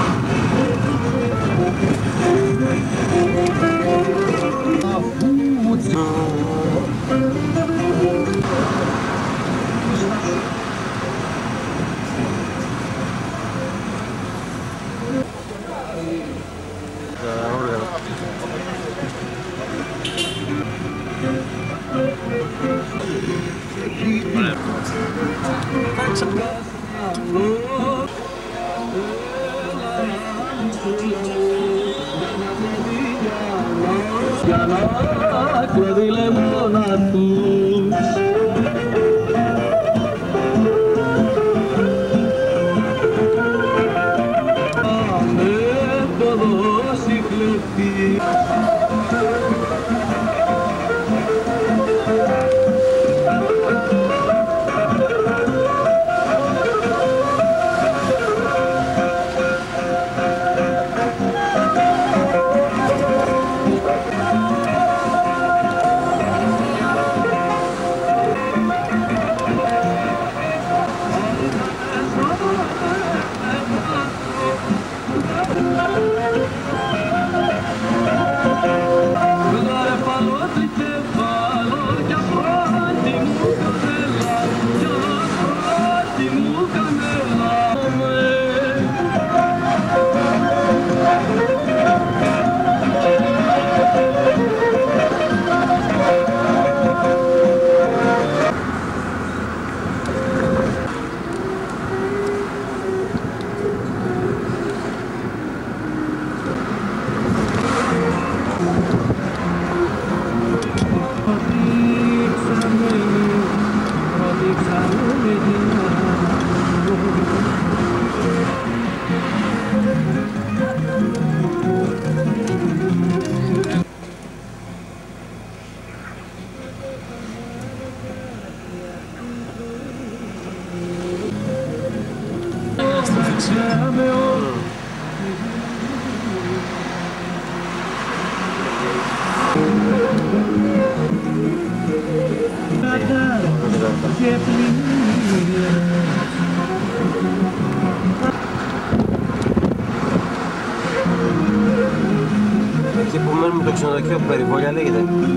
Εκεί που μένουμε το ξενοδοχείο Περιβόλια λέγεται.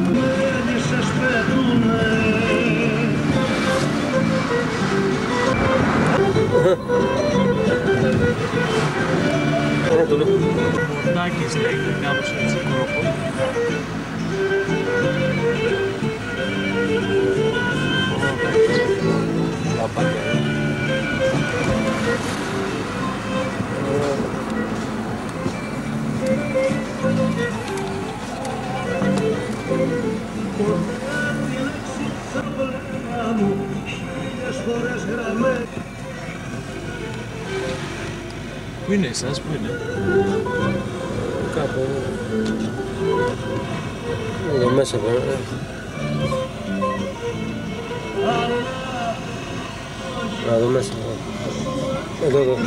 Είναι το λίγο. Μορτάκης λέγεται κάπως έτσι, κοροπόλη. μου χίλιες φορές γραμμές. Πού είναι εσάς, πού είναι? Κάπου εδώ μέσα βέβαια. Να δω μέσα. Εδώ, εδώ.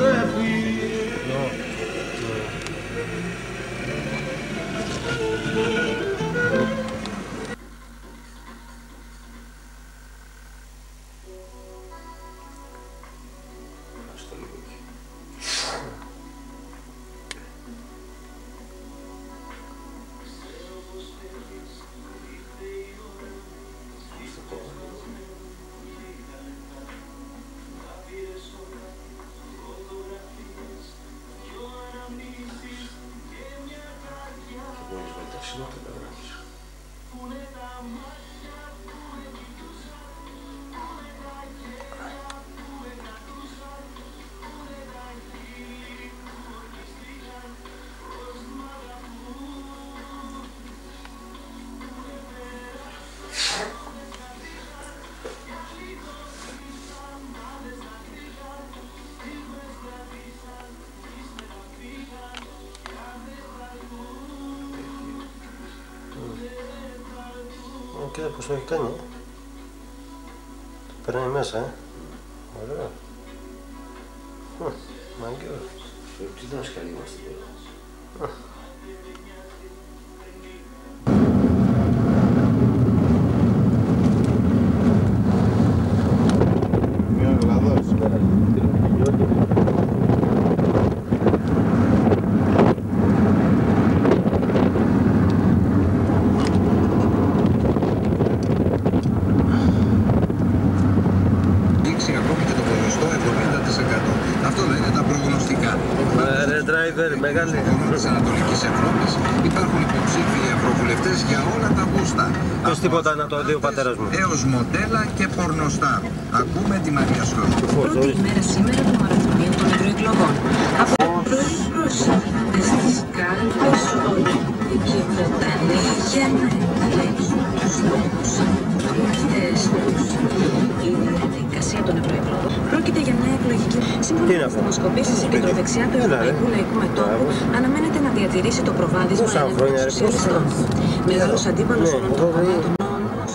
Κοίτα πως έχει κάνει. Το περνάει μέσα, ε. Ωραία. Μάγκιο. Τι δάσκαλοι είμαστε τώρα. Μεγάλη. Της Ανατολικής Ευρώπης υπάρχουν υποψήφιοι ευρωβουλευτές για όλα τα γούστα. Πες τίποτα να το δει ο πατέρας μου. Έως μοντέλα και πορνοστάρ. Ακούμε τη Μαρία Σλόβ. Πρώτη ημέρα σήμερα των μαραθωνίων των ευρωεκλογών. Από πρωί προς στις κάλπες όλοι και βοτανοί για να εκλέξουν τους νόμους βουλευτές τους. Η διαδικασία των ευρωεκλογών πρόκειται για μια εκλογική. Σύμφωνα με τις δημοσκοπήσεις, η κεντροδεξιά του Ευρωπαϊκού Λαϊκού Μετώπου αναμένεται να διατηρήσει το προβάδισμα έναντι των σοσιαλιστών. Μεγάλος αντίπαλος όλων των κομμάτων όμως,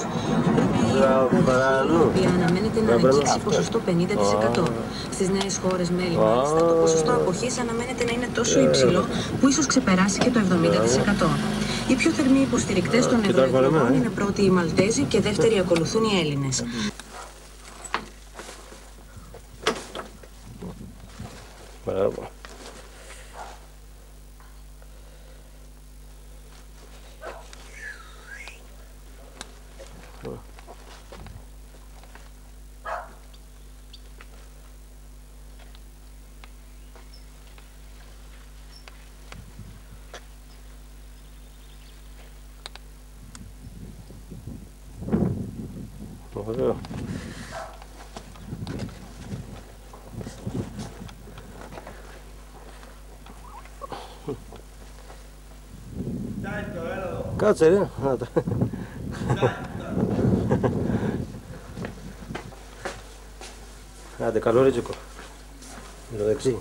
η οποία αναμένεται να αγγίξει ποσοστό πενήντα τοις εκατό. Στις νέες χώρες μέλη, μάλιστα, το ποσοστό αποχής αναμένεται να είναι τόσο υψηλό που ίσως ξεπεράσει και το εβδομήντα τοις εκατό. Οι πιο θερμοί υποστηρικτές των ευρωεκλογών είναι πρώτοι οι Μαλτέζοι και δεύτεροι ακολουθούν οι Έλληνες. Μπράβο. Ωραίο. Κάτσε ρε, να το. Άντε, καλό ρίτσικο. Με το δεξί.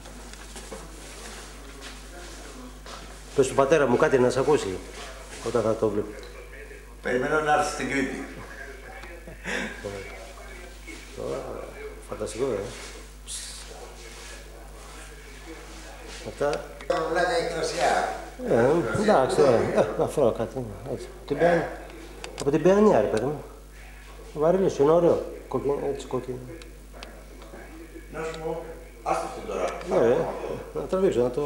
Πες του πατέρα μου κάτι να σ' ακούσει όταν θα το βλέπει. Περιμένω να έρθει στην Κρήτη. Φανταστικό, ε. Αυτά... Λάδια εκκλησιά. Ε, εντάξει, ε, να φέρω κάτι. Από την Παιανία, ρε παιδί μου. Βαρύλιος, είναι ωραίο. Έτσι κόκκινο. Να σου πω, άστο τώρα. Ναι, να τραβήξω, να το...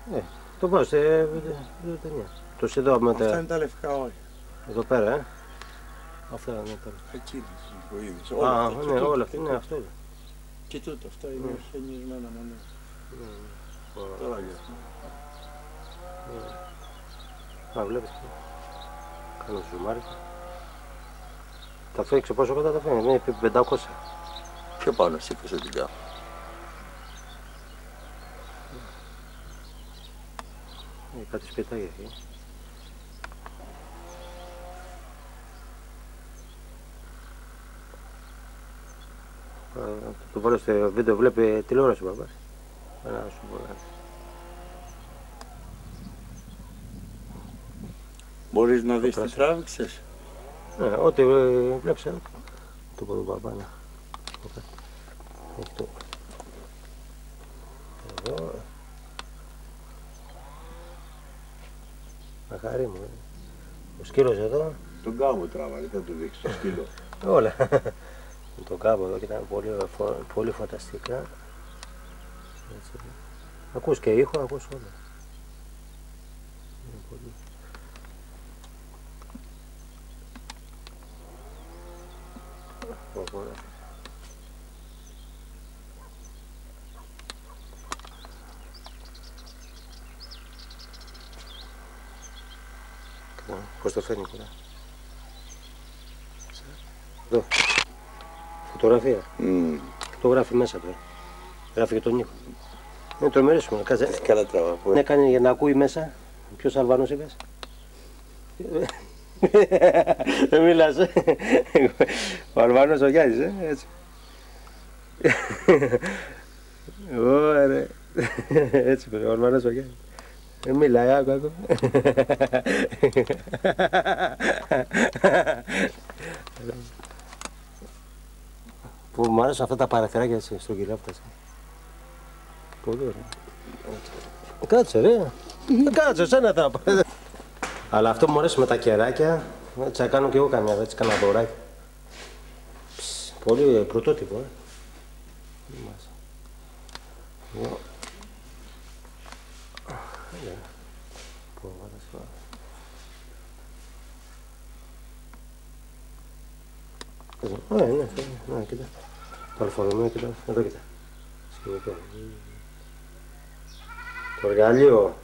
Ε, το πάω σε ταινία. Το εδώ με τα... Αυτά είναι τα λευκά όλα. Εδώ πέρα, ε. Αυτά είναι τώρα. Εκεί το είδες. Α, Όλα αυτά. ναι, όλα αυτά, ναι, αυτό είναι. Και τούτο, αυτά είναι χενισμένα μόνο. Τώρα για αυτό. Α, βλέπεις. Κάνω ζουμάρι. Τα φέξω πόσο κατά τα φέγγε, είναι πεντακόσια. Πιο πάνω, σήκωσε την κάμερα. Ε, κάτι σπιτάκια έχει. Το βάλω στο βίντεο, βλέπει τηλεόραση ο μπαμπάς. Να σου πω. Μπορείς να δεις τι τράβηξες. Ναι, ό,τι βλέπεις, το πω τον μπαμπά, ναι. Έχει το... Εδώ... Αχαρί μου, ο σκύλος εδώ. Τον κάμπο τράβαγε, δεν του δείξεις το σκύλο. Όλα. Το κάμπο εδώ και ήταν πολύ, πολύ φανταστικά. Έτσι. Ακούς και ήχο, ακούς όλα. Πολύ. Ωραία. Πώς το φέρνει τώρα. Εδώ. Φωτογραφία. Mm. Το γράφει μέσα τώρα. Γράφει και τον ήχο. Είναι τρομερές μου. Κάτσε. Καλά τραβά. Ναι, κάνει για να ακούει μέσα. Ποιος Αλβανός είπες. Δεν μιλάς. Ο Αλβανός ο Γιάννης, ε, έτσι. Ωραία. Έτσι πρέπει, ο Αλβανός ο Γιάννης. Δεν μιλάει, άκου, άκου. Που μου άρεσαν αυτά τα παραθυράκια έτσι, στον κυλάφτας. Πολύ ωραία. Κάτσε ρε. Κάτσε, σένα θα πάω. Αλλά αυτό μου αρέσει με τα κεράκια. Έτσι θα κάνω και εγώ καμιά, έτσι κάνα δωράκι. Πολύ πρωτότυπο, ε. Α, ναι, ναι, κοίτα. Το αλφαβήμα, κοίτα. Εδώ, κοίτα. Σκηνικό. Το εργαλείο.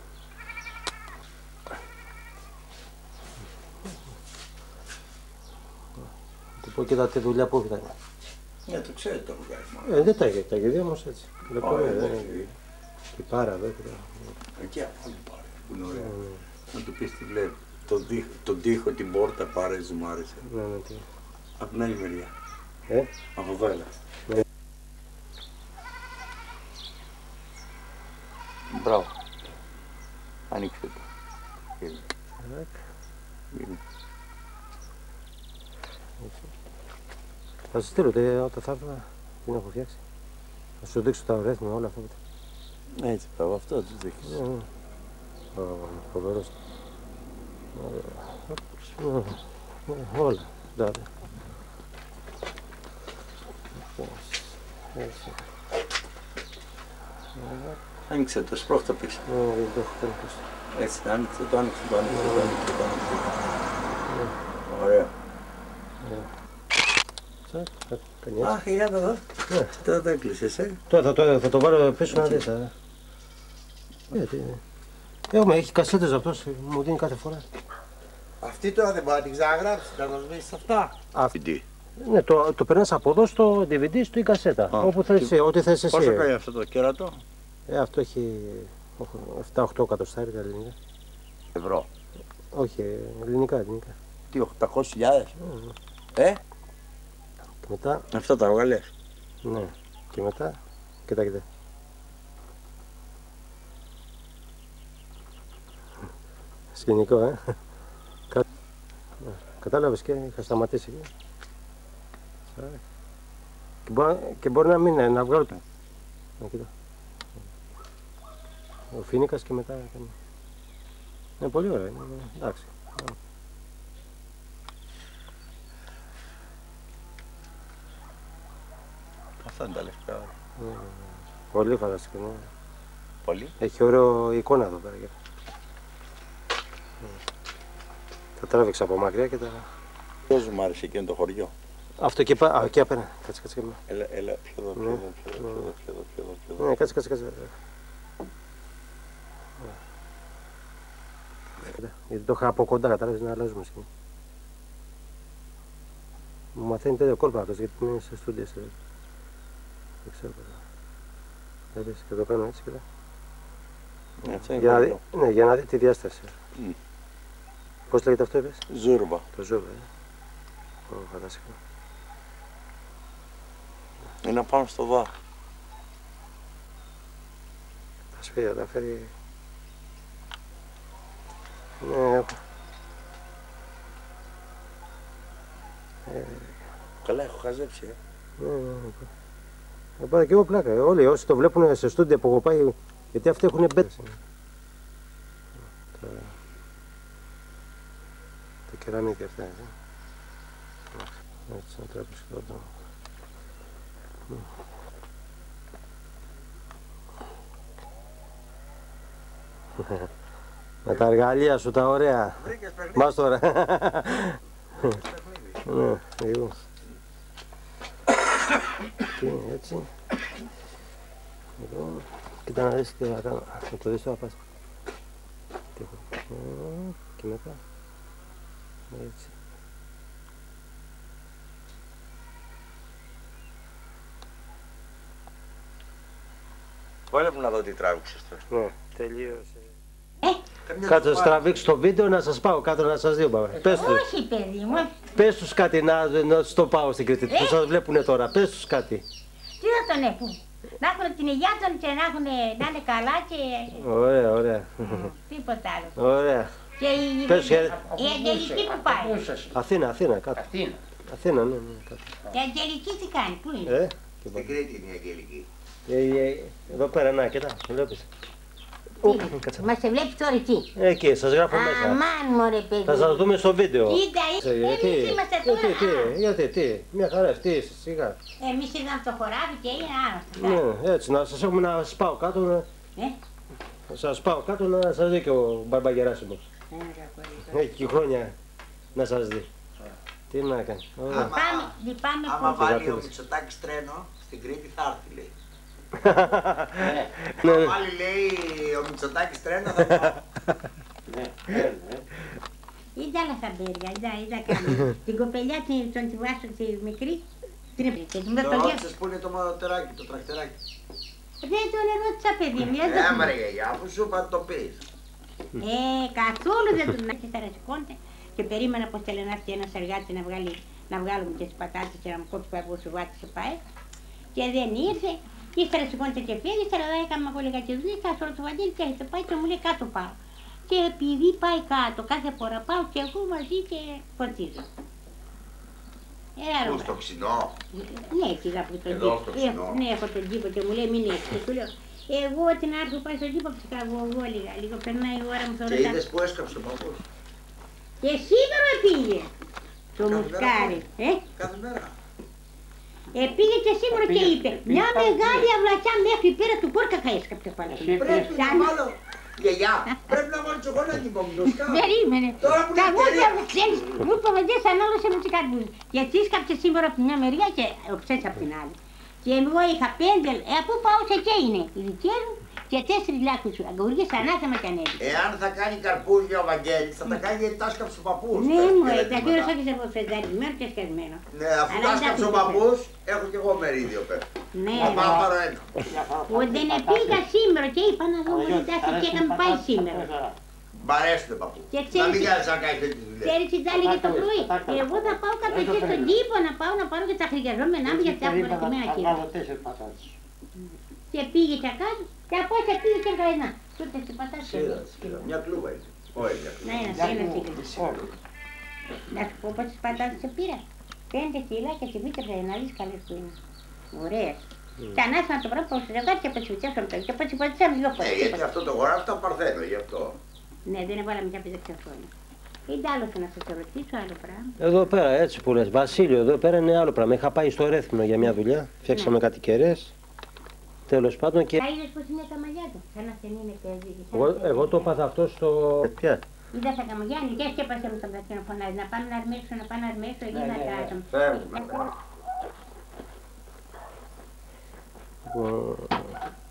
Του πω, κοίτα τη δουλειά που ήταν. Ναι, το ξέρει το βγάλει. Ε, δεν τα έχει, τα έχει δει όμως έτσι. Και πάρα, εδώ, κοίτα. Εκεί από άλλη πάρε, που είναι ωραία. Να του πεις τι βλέπει. Τον τοίχο, την πόρτα πάρε, ζουμάρισε. Ναι, ναι, τι. Από την άλλη μεριά. Ε? Από εδώ έλα. Ναι. Μπράβο. Άνοιξε το. Θα σου στείλω όταν θα έρθω, την έχω φτιάξει. Θα σου δείξω τα ωραία όλα αυτά. Έτσι, μπράβο, αυτό τους δείχνεις. Φοβερός. Όλα. Άνοιξε το, σπρώχ το πίσω. Έτσι, άνοιξε το, άνοιξε το, άνοιξε το, άνοιξε το, άνοιξε το. Ωραία. Αχ, για να δω. Τώρα το έκλεισες, ε. Τώρα θα το βάλω πίσω να δεις. Έχουμε, έχει κασέτες αυτός, μου δίνει κάθε φορά. Αυτή τώρα δεν μπορεί να την ξαναγράψει, να το σβήσεις αυτά. Αυτή. Ναι, το, το περνάς από εδώ στο ντι βι ντι, στο ή κασέτα. Α, όπου θες, τι... ό,τι θες εσύ. Πόσο κάνει αυτό το κέρατο? Ε, αυτό έχει επτά οχτώ εκατοστάρια ελληνικά. Ευρώ? Όχι, ελληνικά, ελληνικά. Τι, οκτακόσιες χιλιάδες? Mm. Ε? Και μετά... Αυτά τα βγάλες? Ναι. Και μετά, κοίτα, κοίτα. Σκηνικό, ε. Κα... Κατάλαβες και είχα σταματήσει. Και μπορεί, και μπορεί να μην είναι, να βγάλω το. Να κοίτα. Ο φοίνικας και μετά... Είναι πολύ ωραία, είναι, εντάξει. Αυτά είναι τα λευκά. Πολύ φανταστικό, ναι. Πολύ. Έχει ωραίο εικόνα εδώ πέρα. Τα τράβηξα από μακριά και τα... Πώς μου άρεσε εκείνο το χωριό. Αυτό εκεί, α, εκεί απέναντι. Κάτσε, κάτσε. Έλα, έλα, πιο εδώ, πιο Ναι. εδώ, πιο εδώ, πιο εδώ, πιο εδώ, πιο εδώ, πιο εδώ. Ναι, κάτσε, κάτσε, κάτσε. Γιατί το είχα από κοντά, κατάλαβες, να αλλάζουμε σκηνή. Μου μαθαίνει τέτοιο κόλπο αυτός, γιατί είναι σε στούντιο. Δεν ξέρω πώς. Έτσι, και το κάνω έτσι, κοίτα. Έτσι είναι Για να δει, χωριό. ναι, για να δει τη διάσταση. Mm. Πώς λέγεται αυτό, είπες? Ζούρβα. Το ζούρβα, ε. Ω, φανταστικό. Είναι πάνω στο δάχο. Τα σφύρια τα φέρει... Ναι, έχω. Ε, Καλά, έχω χαζέψει, ε. ναι, ναι, ναι. Οπότε και εγώ πλάκα. Όλοι όσοι το βλέπουν σε στούντιο που έχω πάει, γιατί αυτοί έχουν μπέτες. Τα, τα κεραμίδια αυτά. Ε. Έτσι, να τρέψει και εδώ. Με τα εργαλεία σου τα ωραία. Μας τώρα. Ναι, εγώ. Τι είναι έτσι. Εδώ. Κοίτα να δεις τι θα κάνω. Να το δεις τώρα πας. Τι έχω. Και μετά. Έτσι. Βάλε μου να δω τι τράβηξες τώρα. Ναι, τελείωσε. Κάτω να τραβήξω το βίντεο να σας πάω κάτω να σας δω. Πες τους. Όχι, παιδί μου. Πες τους κάτι να, να τους το πάω στην Κρήτη. Που σας βλέπουνε τώρα. Πες τους κάτι. Τι θα τον έχουν. Να έχουν την υγεία των και να, έχουν, να είναι καλά και Ωραία, ωραία. τίποτα άλλο. Ωραία. Και η, Πες, η, η Αγγελική που πάει. Αθήνα, Αθήνα, κάτω. Αθήνα. Αθήνα, ναι, ναι, κάτω. Η Αγγελική τι κάνει, πού είναι. Ε, Στην Κρήτη είναι η Αγγελική. ε, ε, εδώ πέρα, να, κοίτα, το βλέπεις. Μα σε βλέπει τώρα εκεί. Εκεί, σας γράφω μέσα. Αμάν μωρέ παιδί. Θα σας δούμε στο βίντεο. Κοίτα, Ε, εμείς είμαστε τώρα. γιατί, τι, γιατί, τι, μια χαρά αυτή, σιγά. Εμείς είδαμε το χωράφι και είναι άλλο. Ναι, έτσι, να σας έχουμε να σας πάω κάτω, να, Ε, να σας πάω κάτω να σας δει και ο Μπαρμπαγεράσιμος. Έχει και χρόνια να σας δει. Τι να κάνει. Ωραία. Λυπάμαι, λυπάμαι Άμα πολύ. βάλει ο Μητσοτάκης τρένο, στην Κρήτη θα έρθει, λέει. Ναι, ναι. Αν πάλι λέει ο Μητσοτάκης τρένο θα πάω. Είδα άλλα χαμπέρια, είδα, είδα κάνει. Την κοπελιά την- τον τη βάσω τη μικρή, την έπαιξε. Την Το πρωτογιά. ρώτησες που είναι το μοτεράκι, το τρακτεράκι. Δεν τον ερώτησα παιδί μου, δεν Ε, το μωρέ γιαγιά, αφού σου είπα να το πεις. Ε, καθόλου δεν τον άρχισα να σηκώνεται και περίμενα πως θέλει να έρθει ένας εργάτης να, βγάλει, να βγάλουμε τις πατάτες και να μου κόψει από σου βάτη σε πάει. Και δεν ήρθε. Ύστερα σηκώνεται και φύγει, ύστερα εδώ έκανα εγώ λίγα δουλειά, κάτω το Βαγγέλη και έχετε πάει και μου λέει κάτω πάω. Και επειδή πάει κάτω, κάθε φορά πάω και εγώ μαζί και ποτίζω. Ε, άρα, Πού, στο ξινό. ναι, πήγα από τον Εδώ, τύπο. στο Ε, ξινό. ναι, έχω τον τύπο και μου λέει μην έτσι. Και του λέω, εγώ την να έρθω πάει στον τύπο, φυσικά εγώ, εγώ λίγα, λίγο περνάει η ώρα μου Και τώρα. είδες που έσκαψε ο παππούς. Και σήμερα πήγε το Κάθε μουσκάρι. Ε, Κάθε μέρα. ε, πήγε και σήμερα και είπε, μια μεγάλη αυλακιά μέχρι πέρα του πόρκα έσκαψε πάλι. Πρέπει να βάλω. Γιαγιά, πρέπει να βάλω τσοκολάτι μου, το σκάφο. Περίμενε. Τώρα που Τα είναι γόρια ευκαιρία. μου ξέρεις, μου είπε ο Βαγγέλης ανάλωσε με τις καρμπούζες. Γιατί έσκαψε σήμερα από τη μια μεριά και ο Ψές από την άλλη. Και εγώ είχα πέντε, ε, από πάω σε και είναι οι δικές μου και τέσσερις λάκους σου. Αγκούργες ανάθεμα και ανέβη. Εάν θα κάνει καρπούζια ο Βαγγέλης, θα τα κάνει γιατί τα έσκαψε ο παππούς. Ναι, τα μου σκελετήματα. τα κύριος όχι σε φρεζαρισμένο και σκασμένο. Ναι, αφού Αλλά τα εντάξει, έσκαψε ο δεν παππούς, έχω κι εγώ μερίδιο πέρα. Ναι, Θα πάω ναι. πάρω ένα. Όταν πήγα σήμερα και είπα να δω ότι εντάξει και είχαμε πάει σήμερα. Μ' αρέσει το παππού. Και Να ξέρεις- μην κάνεις να κάνεις τέτοιες δουλειές. Ξέρεις τι θα έλεγε το πρωί. Εγώ θα πάω κάτω εκεί στον τύπο να πάω να πάρω και τα χρειαζόμενά μου γιατί τα έχω ρετημένα εκεί. Και πήγε και κάτω και από όσα πήγε και έκανε να. Τούτε τις πατάτες. Σίδα, σίδα. Μια κλούβα είναι. Όχι, μια κλούβα. Ναι, ένας, ένας πήγε. Να σου πω πόσες πατάτες σε πήρα. Πέντε κιλά και τη βίτε να δεις καλές που είναι. Ωραίες. Και ανάσχα να το βρω πως δεν κάτι και πετσουτσιάσαμε το και πετσουτσιάσαμε δύο Ναι, φορές. γιατί αυτό το γοράφι το παρθένω, γι' αυτό. Ναι, δεν έβαλα μια πενταξιά χρόνια. Είναι άλλο να σας ρωτήσω άλλο πράγμα. Εδώ πέρα, έτσι που λες, Βασίλειο, εδώ πέρα είναι άλλο πράγμα. Είχα πάει στο Ρέθμινο για μια δουλειά, φτιάξαμε κάτι κεραίες. Τέλος πάντων και... Τα είδες πως είναι τα μαλλιά του, σαν ασθενή είναι παιδί. Εγώ, εγώ το είπα αυτό στο... Ποια? Είδα τα καμογιάννη και σκέπασε με τον πλατείο να φωνάζει, να πάνε να αρμέξω, να πάνε να αρμέξω, εκεί να κράτω. Φεύγουμε.